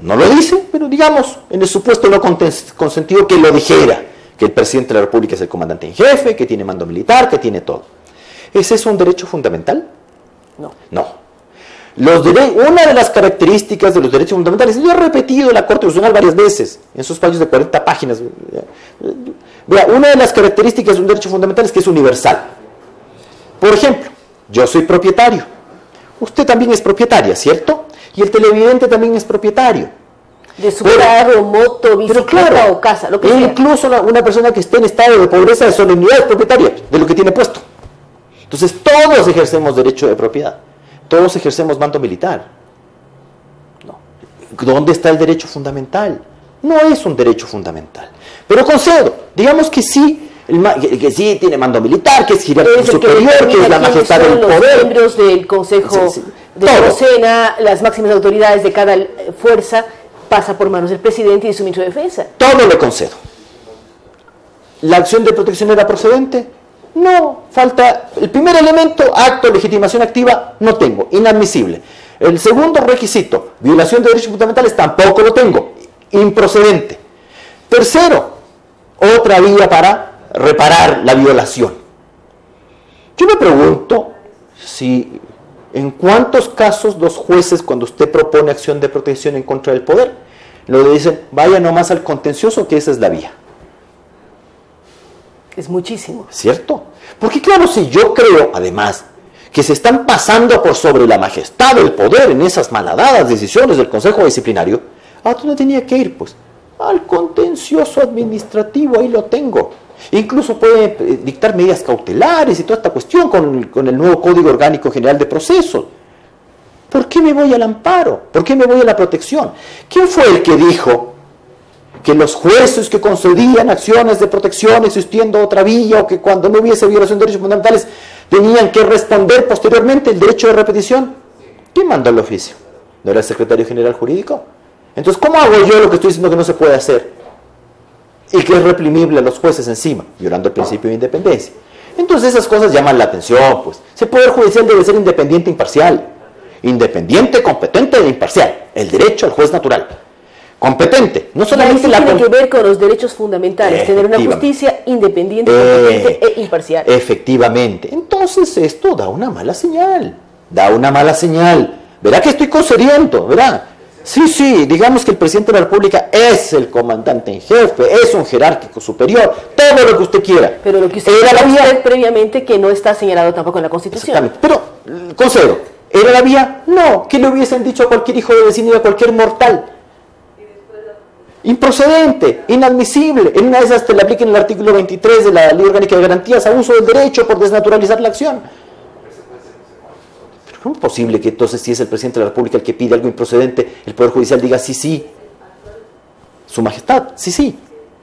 No lo dice, pero digamos, en el supuesto no consentido que lo dijera, que el presidente de la República es el comandante en jefe, que tiene mando militar, que tiene todo. ¿Es eso un derecho fundamental? No. No. Los una de las características de los derechos fundamentales, yo he repetido en la Corte Constitucional varias veces, en esos fallos de cuarenta páginas, vea, una de las características de un derecho fundamental es que es universal. Por ejemplo, yo soy propietario, usted también es propietaria, ¿cierto? Y el televidente también es propietario. De su carro, moto, bicicleta claro, o casa, lo que sea. Incluso una, una persona que esté en estado de pobreza, de solemnidad, es propietaria de lo que tiene puesto. Entonces todos ejercemos derecho de propiedad. Todos ejercemos mando militar. No. ¿Dónde está el derecho fundamental? No es un derecho fundamental. Pero concedo, digamos que sí, el que, que sí tiene mando militar, que es jerarquía superior, que, que es la majestad del poder. Los miembros del Consejo sí, sí. de la Docena, las máximas autoridades de cada fuerza, pasa por manos del presidente y de su ministro de Defensa. Todo le concedo. ¿La acción de protección era procedente? No, falta el primer elemento, acto de legitimación activa, no tengo, inadmisible. El segundo requisito, violación de derechos fundamentales, tampoco lo tengo, improcedente. Tercero, otra vía para reparar la violación. Yo me pregunto si en cuántos casos los jueces, cuando usted propone acción de protección en contra del poder, lo dicen, vaya nomás al contencioso, que esa es la vía. Es muchísimo. ¿Cierto? Porque claro, si yo creo, además, que se están pasando por sobre la majestad del poder en esas malhadadas decisiones del Consejo Disciplinario, ¿a dónde tenía que ir? Pues al contencioso administrativo, ahí lo tengo. Incluso puede dictar medidas cautelares y toda esta cuestión con, con el nuevo Código Orgánico General de Procesos. ¿Por qué me voy al amparo? ¿Por qué me voy a la protección? ¿Quién fue el que dijo que los jueces que concedían acciones de protección existiendo otra vía, o que cuando no hubiese violación de derechos fundamentales tenían que responder posteriormente el derecho de repetición? ¿Quién mandó el oficio? ¿No era el secretario general jurídico? Entonces, ¿cómo hago yo lo que estoy diciendo que no se puede hacer? Y que es reprimible a los jueces encima, violando el principio de independencia. Entonces esas cosas llaman la atención, pues. El Poder Judicial debe ser independiente e imparcial. Independiente, competente e imparcial. El derecho al juez natural. Competente, no solamente la... tiene que ver con los derechos fundamentales, tener una justicia independiente, competente eh, e imparcial. Efectivamente. Entonces esto da una mala señal, da una mala señal. Verá que estoy concediendo, ¿verdad? Sí, sí, digamos que el presidente de la República es el comandante en jefe, es un jerárquico superior, todo lo que usted quiera. Pero lo que usted era la vía previamente que no está señalado tampoco en la Constitución. Exactamente, pero concedo, ¿era la vía? No, que le hubiesen dicho a cualquier hijo de vecino y a cualquier mortal. Improcedente, inadmisible. En una de esas te le apliquen el artículo veintitrés de la Ley Orgánica de Garantías, abuso del derecho por desnaturalizar la acción. Pero ¿cómo es posible que entonces, si es el presidente de la República el que pide algo improcedente, el Poder Judicial diga sí, sí? Su majestad, sí, sí.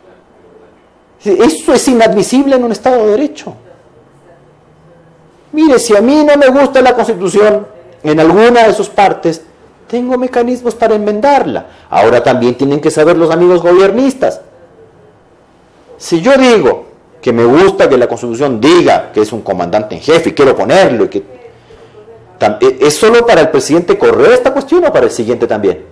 Eso es inadmisible en un Estado de Derecho. Mire, si a mí no me gusta la Constitución en alguna de sus partes, tengo mecanismos para enmendarla. Ahora también tienen que saber los amigos gobiernistas. Si yo digo que me gusta que la Constitución diga que es un comandante en jefe y quiero ponerlo, y que ¿es solo para el presidente correr esta cuestión o para el siguiente también?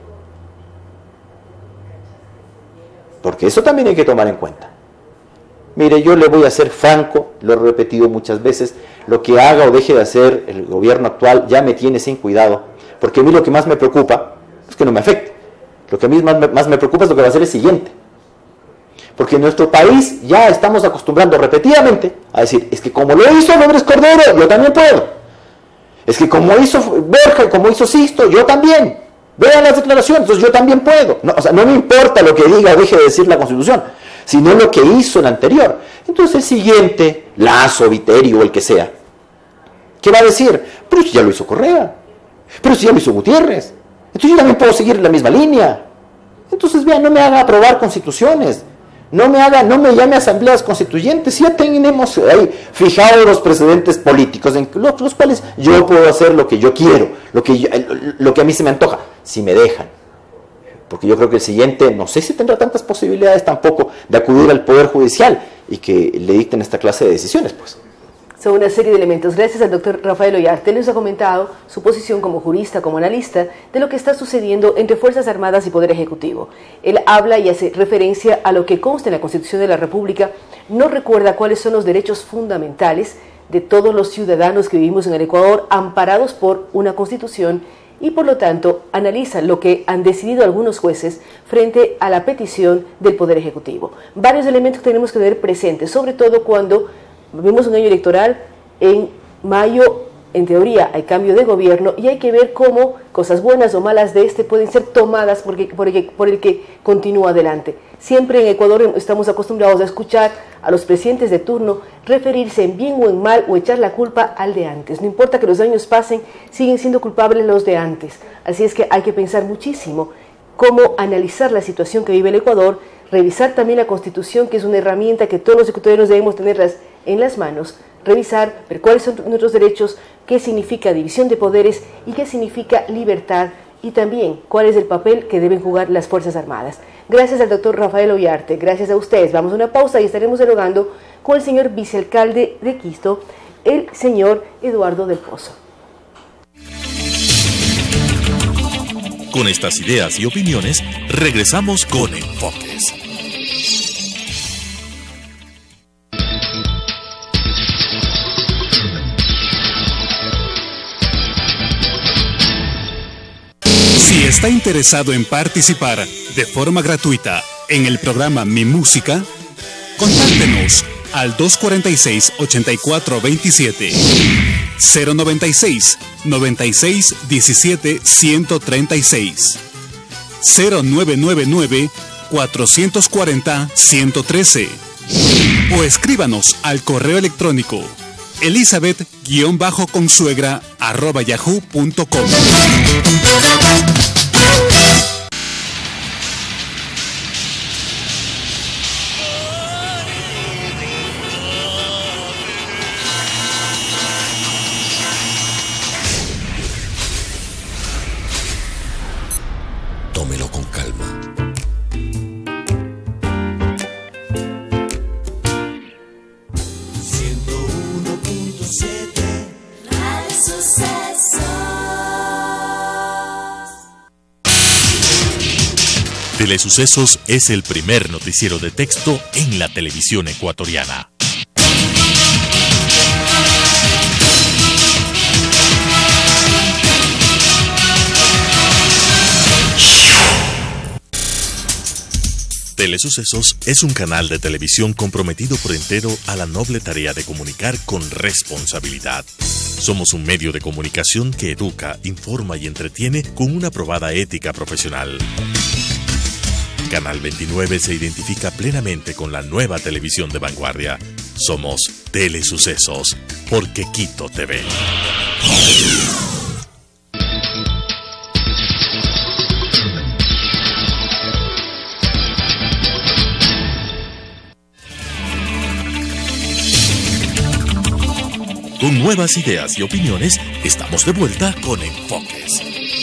Porque eso también hay que tomar en cuenta. Mire, yo le voy a ser franco, lo he repetido muchas veces, lo que haga o deje de hacer el gobierno actual ya me tiene sin cuidado. Porque a mí lo que más me preocupa es que no me afecte. Lo que a mí más me, más me preocupa es lo que va a hacer el siguiente. Porque en nuestro país ya estamos acostumbrando repetidamente a decir, es que como lo hizo Andrés Cordero, yo también puedo. Es que como hizo Borja y como hizo Sisto, yo también. Vean las declaraciones, entonces yo también puedo. No, o sea, no me importa lo que diga o deje de decir la Constitución, sino lo que hizo el anterior. Entonces el siguiente, Lazo, Viterio o el que sea, ¿qué va a decir? Pero ya lo hizo Correa. Pero si ya lo hizo Gutiérrez, entonces yo también puedo seguir en la misma línea. Entonces, vean, no me haga aprobar constituciones, no me haga, no me llame a asambleas constituyentes. Ya tenemos ahí fijados los precedentes políticos en los, los cuales yo puedo hacer lo que yo quiero, lo que, yo, lo que a mí se me antoja, si me dejan. Porque yo creo que el siguiente, no sé si tendrá tantas posibilidades tampoco de acudir al Poder Judicial y que le dicten esta clase de decisiones, pues. Son una serie de elementos. Gracias al doctor Rafael Ollarte. Él nos ha comentado su posición como jurista, como analista, de lo que está sucediendo entre Fuerzas Armadas y Poder Ejecutivo. Él habla y hace referencia a lo que consta en la Constitución de la República, no recuerda cuáles son los derechos fundamentales de todos los ciudadanos que vivimos en el Ecuador, amparados por una Constitución, y por lo tanto analiza lo que han decidido algunos jueces frente a la petición del Poder Ejecutivo. Varios elementos que tenemos que tener presentes, sobre todo cuando vimos un año electoral. En mayo, en teoría, hay cambio de gobierno y hay que ver cómo cosas buenas o malas de este pueden ser tomadas porque, por, el que, por el que continúa adelante. Siempre en Ecuador estamos acostumbrados a escuchar a los presidentes de turno referirse en bien o en mal o echar la culpa al de antes. No importa que los años pasen, siguen siendo culpables los de antes. Así es que hay que pensar muchísimo cómo analizar la situación que vive el Ecuador, revisar también la Constitución, que es una herramienta que todos los ecuatorianos debemos tenerlas en las manos, revisar, ver cuáles son nuestros derechos, qué significa división de poderes y qué significa libertad, y también cuál es el papel que deben jugar las Fuerzas Armadas. Gracias al doctor Rafael Ollarte, gracias a ustedes. Vamos a una pausa y estaremos dialogando con el señor vicealcalde de Quito, el señor Eduardo del Pozo. Con estas ideas y opiniones, regresamos con Enfoques. Si está interesado en participar de forma gratuita en el programa Mi Música, contáctenos al dos cuatro seis, ocho cuatro dos siete, cero nueve seis, noventa y seis diecisiete ciento treinta y seis, cero nueve nueve nueve, cuatrocientos cuarenta, ciento trece, o escríbanos al correo electrónico elizabeth-consuegra arroba yahoo punto com. Tómelo con calma. Telesucesos es el primer noticiero de texto en la televisión ecuatoriana. Telesucesos es un canal de televisión comprometido por entero a la noble tarea de comunicar con responsabilidad. Somos un medio de comunicación que educa, informa y entretiene con una probada ética profesional. Canal veintinueve se identifica plenamente con la nueva televisión de vanguardia. Somos Telesucesos, porque Quito te ve. Con nuevas ideas y opiniones, estamos de vuelta con Enfoques.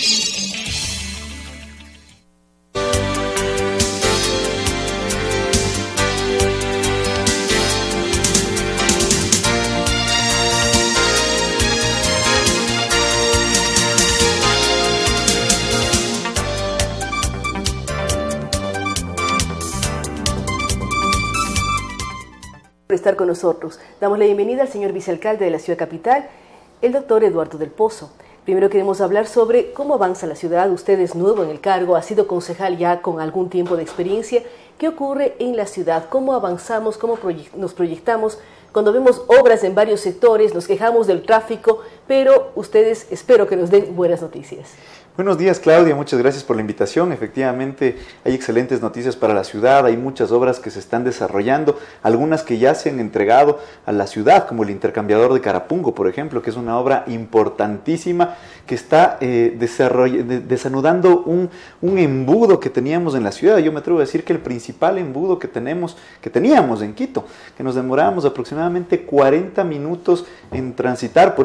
Por estar con nosotros. Damos la bienvenida al señor vicealcalde de la ciudad capital, el doctor Eduardo del Pozo. Primero queremos hablar sobre cómo avanza la ciudad. Usted es nuevo en el cargo, ha sido concejal ya con algún tiempo de experiencia. ¿Qué ocurre en la ciudad? ¿Cómo avanzamos? ¿Cómo proye- nos proyectamos? Cuando vemos obras en varios sectores, nos quejamos del tráfico, pero ustedes espero que nos den buenas noticias. Buenos días, Claudia, muchas gracias por la invitación. Efectivamente, hay excelentes noticias para la ciudad, hay muchas obras que se están desarrollando, algunas que ya se han entregado a la ciudad, como el intercambiador de Carapungo, por ejemplo, que es una obra importantísima que está eh, de, desanudando un, un embudo que teníamos en la ciudad. Yo me atrevo a decir que el principal embudo que tenemos, que teníamos en Quito, que nos demorábamos aproximadamente cuarenta minutos en transitar por ese sector,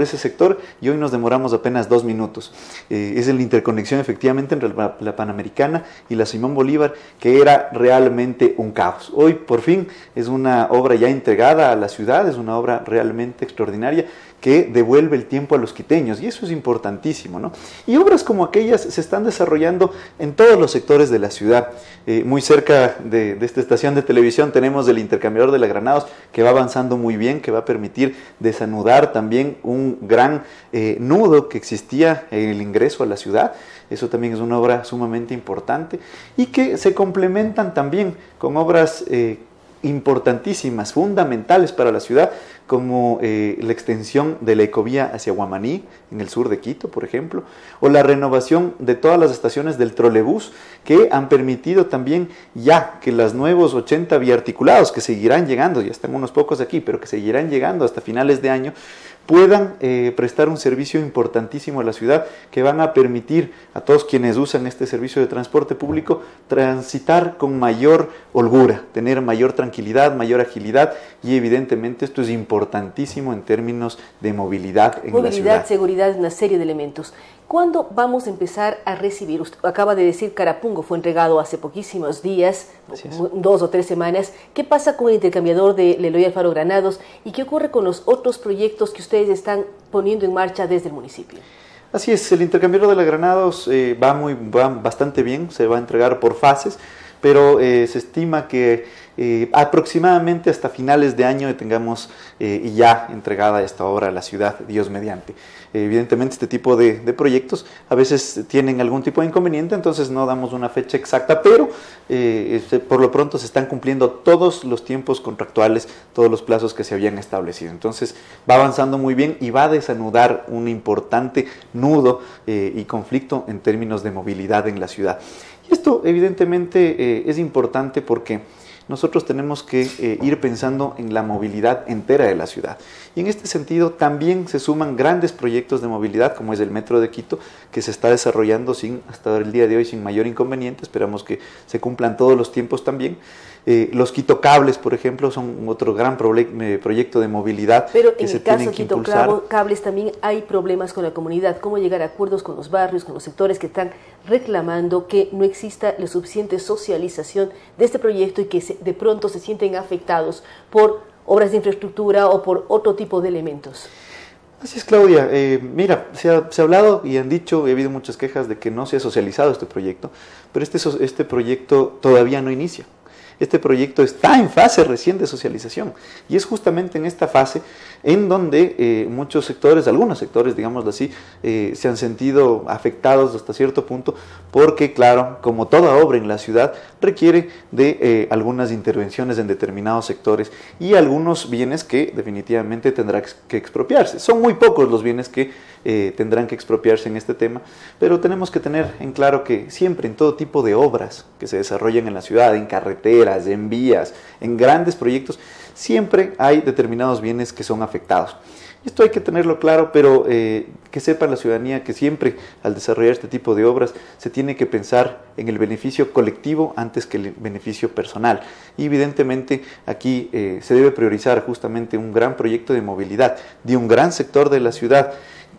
mayor y hoy nos demoramos apenas dos minutos. Eh, es la interconexión efectivamente entre la, la Panamericana y la Simón Bolívar, que era realmente un caos. Hoy por fin es una obra ya entregada a la ciudad, es una obra realmente extraordinaria que devuelve el tiempo a los quiteños, y eso es importantísimo, ¿no? Y obras como aquellas se están desarrollando en todos los sectores de la ciudad. Eh, muy cerca de, de esta estación de televisión tenemos el intercambiador de la Granados, que va avanzando muy bien, que va a permitir desanudar también un gran eh, nudo que existía en el ingreso a la ciudad. Eso también es una obra sumamente importante, y que se complementan también con obras eh, importantísimas, fundamentales para la ciudad, como eh, la extensión de la ecovía hacia Guamaní, en el sur de Quito, por ejemplo, o la renovación de todas las estaciones del trolebús, que han permitido también ya que los nuevos ochenta biarticulados, que seguirán llegando, ya están unos pocos aquí, pero que seguirán llegando hasta finales de año, puedan eh, prestar un servicio importantísimo a la ciudad, que van a permitir a todos quienes usan este servicio de transporte público transitar con mayor holgura, tener mayor tranquilidad, mayor agilidad, y evidentemente esto es importantísimo en términos de movilidad en movilidad, la ciudad. Movilidad, seguridad, una serie de elementos. ¿Cuándo vamos a empezar a recibir? Usted acaba de decir Carapungo fue entregado hace poquísimos días, dos o tres semanas. ¿Qué pasa con el intercambiador de Eloy Alfaro Granados y qué ocurre con los otros proyectos que ustedes están poniendo en marcha desde el municipio? Así es, el intercambiador de la Granados eh, va, muy, va bastante bien, se va a entregar por fases, pero eh, se estima que eh, aproximadamente hasta finales de año tengamos eh, ya entregada esta obra a la ciudad, Dios mediante. Eh, evidentemente este tipo de, de proyectos a veces tienen algún tipo de inconveniente, entonces no damos una fecha exacta, pero eh, este, por lo pronto se están cumpliendo todos los tiempos contractuales, todos los plazos que se habían establecido. Entonces va avanzando muy bien y va a desanudar un importante nudo eh, y conflicto en términos de movilidad en la ciudad. Y esto evidentemente eh, es importante porque nosotros tenemos que eh, ir pensando en la movilidad entera de la ciudad. Y en este sentido también se suman grandes proyectos de movilidad, como es el Metro de Quito, que se está desarrollando sin, hasta el día de hoy sin mayor inconveniente. Esperamos que se cumplan todos los tiempos también. Eh, los Quito Cables, por ejemplo, son otro gran eh, proyecto de movilidad. Pero que en se el caso tienen de que Quito impulsar. Cables también hay problemas con la comunidad. ¿Cómo llegar a acuerdos con los barrios, con los sectores que están reclamando que no exista la suficiente socialización de este proyecto y que se, de pronto se sienten afectados por obras de infraestructura o por otro tipo de elementos? Así es, Claudia. Eh, mira, se ha, se ha hablado y han dicho, y ha habido muchas quejas de que no se ha socializado este proyecto, pero este, este proyecto todavía no inicia. Este proyecto está en fase recién de socialización, y es justamente en esta fase en donde eh, muchos sectores, algunos sectores, digámoslo así, eh, se han sentido afectados hasta cierto punto, porque claro, como toda obra en la ciudad, requiere de eh, algunas intervenciones en determinados sectores y algunos bienes que definitivamente tendrán que expropiarse. Son muy pocos los bienes que eh, tendrán que expropiarse en este tema, pero tenemos que tener en claro que siempre en todo tipo de obras que se desarrollan en la ciudad, en carreteras, en vías, en grandes proyectos, siempre hay determinados bienes que son afectados. Esto hay que tenerlo claro, pero eh, que sepa la ciudadanía que siempre al desarrollar este tipo de obras se tiene que pensar en el beneficio colectivo antes que el beneficio personal. Y evidentemente aquí eh, se debe priorizar justamente un gran proyecto de movilidad de un gran sector de la ciudad,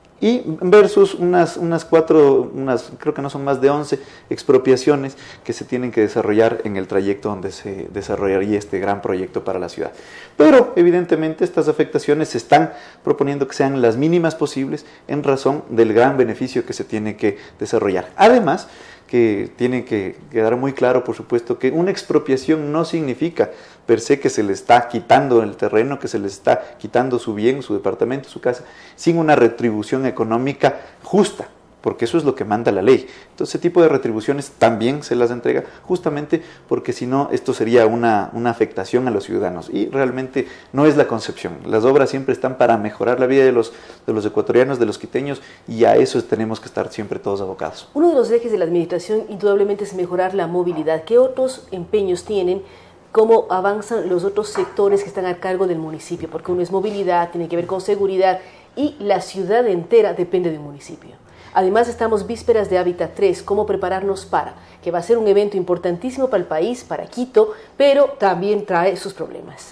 y versus unas, unas cuatro, unas, creo que no son más de once expropiaciones que se tienen que desarrollar en el trayecto donde se desarrollaría este gran proyecto para la ciudad. Pero evidentemente estas afectaciones se están proponiendo que sean las mínimas posibles en razón del gran beneficio que se tiene que desarrollar. Además, que tiene que quedar muy claro, por supuesto, que una expropiación no significa per se que se le está quitando el terreno, que se le está quitando su bien, su departamento, su casa, sin una retribución económica justa, porque eso es lo que manda la ley. Entonces, ese tipo de retribuciones también se las entrega, justamente porque si no, esto sería una, una afectación a los ciudadanos, y realmente no es la concepción. Las obras siempre están para mejorar la vida de los, de los ecuatorianos, de los quiteños, y a eso tenemos que estar siempre todos abocados. Uno de los ejes de la administración indudablemente es mejorar la movilidad. ¿Qué otros empeños tienen? ¿Cómo avanzan los otros sectores que están a cargo del municipio? Porque uno es movilidad, tiene que ver con seguridad, y la ciudad entera depende del municipio. Además, estamos vísperas de Hábitat tres, cómo prepararnos para, que va a ser un evento importantísimo para el país, para Quito, pero también trae sus problemas.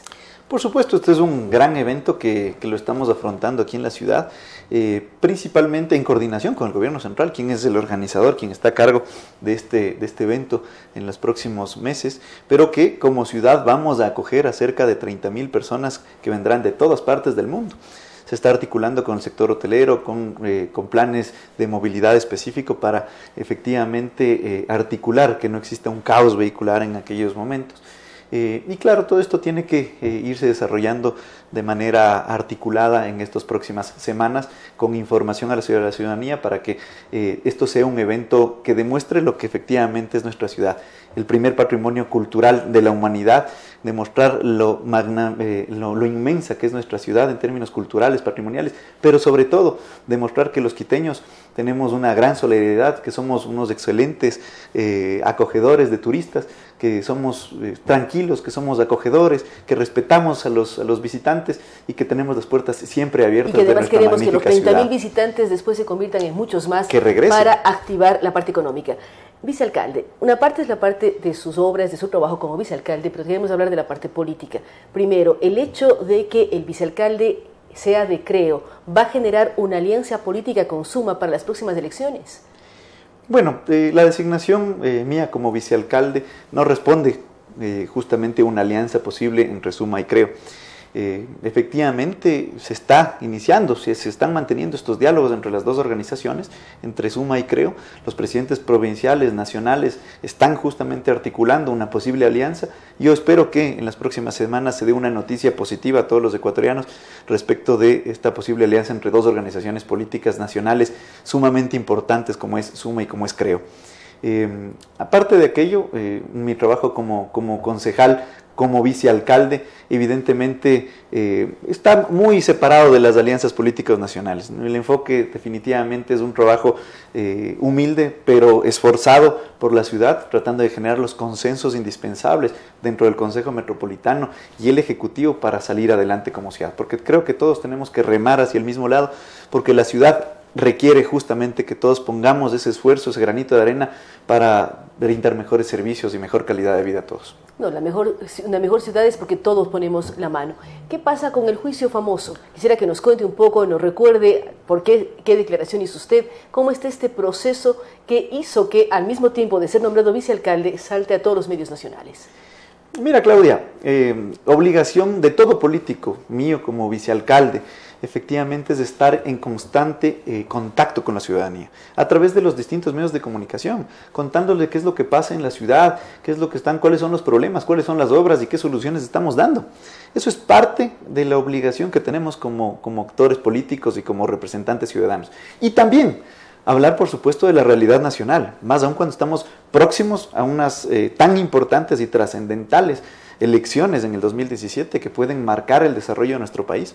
Por supuesto, este es un gran evento que, que lo estamos afrontando aquí en la ciudad, eh, principalmente en coordinación con el gobierno central, quien es el organizador, quien está a cargo de este, de este evento en los próximos meses, pero que como ciudad vamos a acoger a cerca de treinta mil personas que vendrán de todas partes del mundo. Se está articulando con el sector hotelero, con, eh, con planes de movilidad específico para efectivamente eh, articular que no exista un caos vehicular en aquellos momentos. Eh, y claro, todo esto tiene que eh, irse desarrollando de manera articulada en estas próximas semanas, con información a la ciudadanía para que eh, esto sea un evento que demuestre lo que efectivamente es nuestra ciudad, el primer patrimonio cultural de la humanidad, demostrar lo, magna, eh, lo, lo inmensa que es nuestra ciudad en términos culturales, patrimoniales, pero sobre todo demostrar que los quiteños tenemos una gran solidaridad, que somos unos excelentes eh, acogedores de turistas, que somos eh, tranquilos, que somos acogedores, que respetamos a los, a los visitantes y que tenemos las puertas siempre abiertas. Y que además de queremos que los treinta mil ciudad. visitantes después se conviertan en muchos más Que regresen. para activar la parte económica. Vicealcalde, una parte es la parte de sus obras, de su trabajo como vicealcalde, pero queremos hablar de la parte política. Primero, el hecho de que el vicealcalde sea de Creo, ¿va a generar una alianza política con Suma para las próximas elecciones? Bueno, eh, la designación eh, mía como vicealcalde no responde eh, justamente a una alianza posible entre Suma y Creo. Eh, efectivamente se está iniciando, se, se están manteniendo estos diálogos entre las dos organizaciones, entre Suma y Creo. Los presidentes provinciales, nacionales, están justamente articulando una posible alianza. Yo espero que en las próximas semanas se dé una noticia positiva a todos los ecuatorianos respecto de esta posible alianza entre dos organizaciones políticas nacionales sumamente importantes como es Suma y como es Creo. Eh, aparte de aquello, eh, mi trabajo como, como concejal, como vicealcalde, evidentemente eh, está muy separado de las alianzas políticas nacionales. El enfoque definitivamente es un trabajo eh, humilde, pero esforzado por la ciudad, tratando de generar los consensos indispensables dentro del Consejo Metropolitano y el Ejecutivo para salir adelante como ciudad. Porque creo que todos tenemos que remar hacia el mismo lado, porque la ciudad requiere justamente que todos pongamos ese esfuerzo, ese granito de arena para brindar mejores servicios y mejor calidad de vida a todos. No, la mejor, una mejor ciudad es porque todos ponemos la mano. ¿Qué pasa con el juicio famoso? Quisiera que nos cuente un poco, nos recuerde por qué, qué declaración hizo usted, cómo está este proceso que hizo que al mismo tiempo de ser nombrado vicealcalde salte a todos los medios nacionales. Mira, Claudia, eh, obligación de todo político, mío como vicealcalde, efectivamente es estar en constante eh, contacto con la ciudadanía, a través de los distintos medios de comunicación, contándole qué es lo que pasa en la ciudad, qué es lo que están, cuáles son los problemas, cuáles son las obras y qué soluciones estamos dando. Eso es parte de la obligación que tenemos como, como actores políticos y como representantes ciudadanos. Y también hablar, por supuesto, de la realidad nacional, más aún cuando estamos próximos a unas eh, tan importantes y trascendentales elecciones en el dos mil diecisiete que pueden marcar el desarrollo de nuestro país.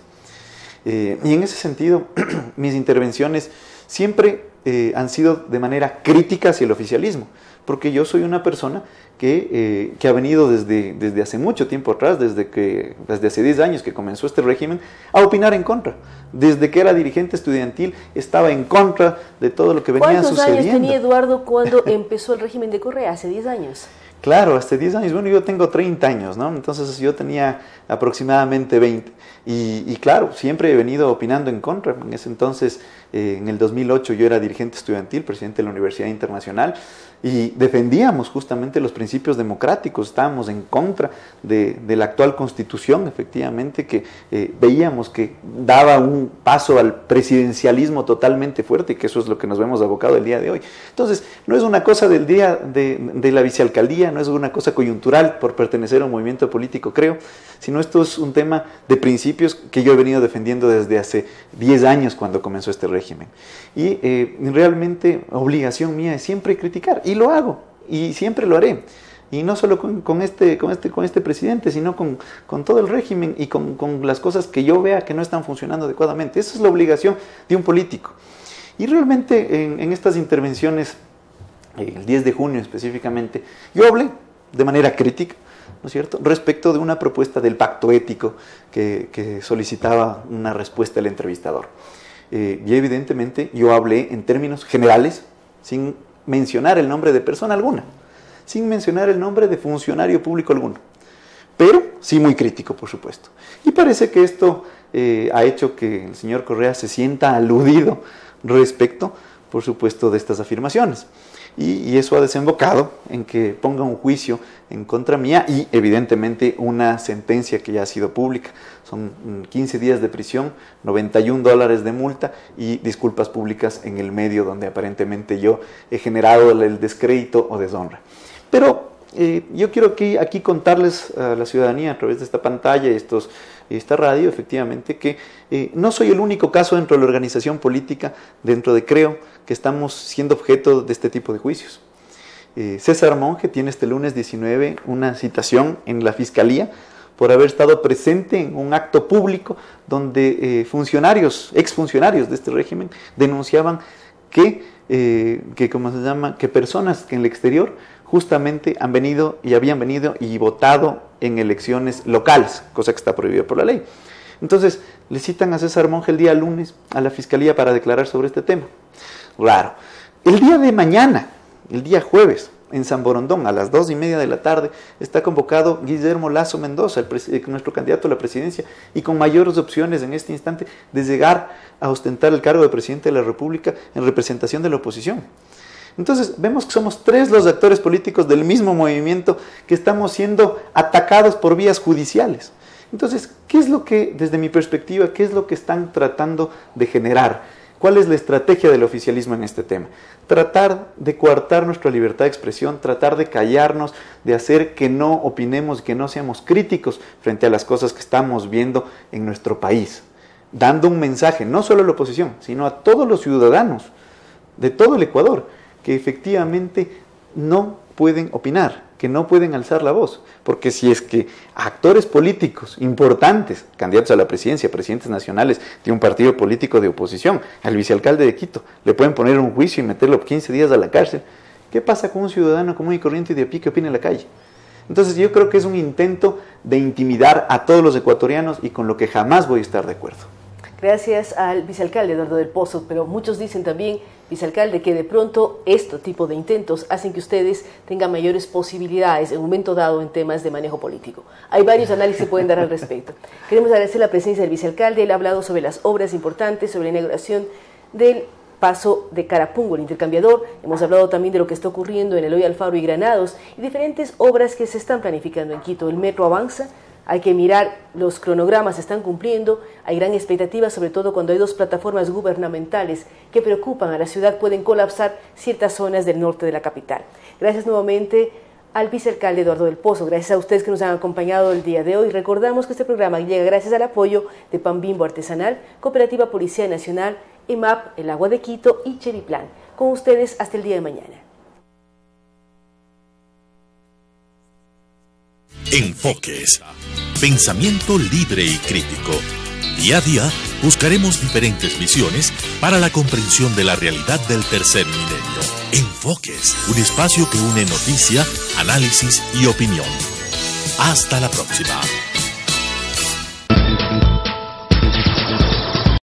Eh, y en ese sentido, mis intervenciones siempre eh, han sido de manera crítica hacia el oficialismo, porque yo soy una persona que, eh, que ha venido desde, desde hace mucho tiempo atrás, desde, que, desde hace diez años que comenzó este régimen, a opinar en contra. Desde que era dirigente estudiantil estaba en contra de todo lo que venía sucediendo. ¿Cuántos años tenía Eduardo cuando empezó el régimen de Correa? Hace diez años. Claro, hace diez años. Bueno, yo tengo treinta años, ¿no? Entonces yo tenía aproximadamente veinte. Y, y claro, siempre he venido opinando en contra. En ese entonces, eh, en el dos mil ocho, yo era dirigente estudiantil, presidente de la Universidad Internacional, y defendíamos justamente los principios democráticos, estábamos en contra de, de la actual constitución, efectivamente, que eh, veíamos que daba un paso al presidencialismo totalmente fuerte, y que eso es lo que nos vemos abocado el día de hoy. Entonces, no es una cosa del día de, de la vicealcaldía, no es una cosa coyuntural por pertenecer a un movimiento político, creo, sino esto es un tema de principios que yo he venido defendiendo desde hace diez años cuando comenzó este régimen. Y eh, realmente obligación mía es siempre criticar, y lo hago, y siempre lo haré. Y no solo con, con, este, con, este, con este presidente, sino con, con todo el régimen y con, con las cosas que yo vea que no están funcionando adecuadamente. Esa es la obligación de un político. Y realmente en, en estas intervenciones, el diez de junio específicamente, yo hablé de manera crítica, ¿no es cierto?, respecto de una propuesta del pacto ético que, que solicitaba una respuesta el entrevistador. Eh, y evidentemente yo hablé en términos generales, sin mencionar el nombre de persona alguna, sin mencionar el nombre de funcionario público alguno, pero sí muy crítico, por supuesto. Y parece que esto eh, ha hecho que el señor Correa se sienta aludido respecto, por supuesto, de estas afirmaciones. Y, y eso ha desembocado en que ponga un juicio en contra mía y evidentemente una sentencia que ya ha sido pública. Son quince días de prisión, noventa y un dólares de multa y disculpas públicas en el medio donde aparentemente yo he generado el descrédito o deshonra. Pero eh, yo quiero aquí, aquí contarles a la ciudadanía a través de esta pantalla y estos, esta radio, efectivamente, que eh, no soy el único caso dentro de la organización política, dentro de Creo, que estamos siendo objeto de este tipo de juicios. Eh, César Monge tiene este lunes diecinueve una citación en la Fiscalía por haber estado presente en un acto público donde eh, funcionarios, exfuncionarios de este régimen, denunciaban que, eh, que, ¿cómo se llama?, que personas que en el exterior justamente han venido y habían venido y votado en elecciones locales, cosa que está prohibida por la ley. Entonces, le citan a César Monge el día lunes a la Fiscalía para declarar sobre este tema. Claro, el día de mañana, el día jueves, en San Borondón, a las dos y media de la tarde, está convocado Guillermo Lasso Mendoza, el nuestro candidato a la presidencia, y con mayores opciones en este instante de llegar a ostentar el cargo de presidente de la República en representación de la oposición. Entonces, vemos que somos tres los actores políticos del mismo movimiento que estamos siendo atacados por vías judiciales. Entonces, ¿qué es lo que, desde mi perspectiva, qué es lo que están tratando de generar? ¿Cuál es la estrategia del oficialismo en este tema? Tratar de coartar nuestra libertad de expresión, tratar de callarnos, de hacer que no opinemos, que no seamos críticos frente a las cosas que estamos viendo en nuestro país, dando un mensaje no solo a la oposición, sino a todos los ciudadanos de todo el Ecuador, que efectivamente no pueden opinar, que no pueden alzar la voz, porque si es que actores políticos importantes, candidatos a la presidencia, presidentes nacionales de un partido político de oposición, al vicealcalde de Quito, le pueden poner un juicio y meterlo quince días a la cárcel, ¿qué pasa con un ciudadano común y corriente y de a pie que opina en la calle? Entonces yo creo que es un intento de intimidar a todos los ecuatorianos y con lo que jamás voy a estar de acuerdo. Gracias al vicealcalde Eduardo del Pozo, pero muchos dicen también, vicealcalde, que de pronto este tipo de intentos hacen que ustedes tengan mayores posibilidades en un momento dado en temas de manejo político. Hay varios análisis que pueden dar al respecto. Queremos agradecer la presencia del vicealcalde. Él ha hablado sobre las obras importantes, sobre la inauguración del paso de Carapungo, el intercambiador. Hemos hablado también de lo que está ocurriendo en Eloy Alfaro y Granados y diferentes obras que se están planificando en Quito. El metro avanza. Hay que mirar, los cronogramas se están cumpliendo, hay gran expectativa, sobre todo cuando hay dos plataformas gubernamentales que preocupan a la ciudad, pueden colapsar ciertas zonas del norte de la capital. Gracias nuevamente al vicealcalde Eduardo del Pozo, gracias a ustedes que nos han acompañado el día de hoy. Recordamos que este programa llega gracias al apoyo de Pan Bimbo Artesanal, Cooperativa Policía Nacional, E M A P, El Agua de Quito y Cheriplan. Con ustedes hasta el día de mañana. Enfoques. Pensamiento libre y crítico. Día a día buscaremos diferentes visiones para la comprensión de la realidad del tercer milenio. Enfoques, un espacio que une noticia, análisis y opinión. Hasta la próxima.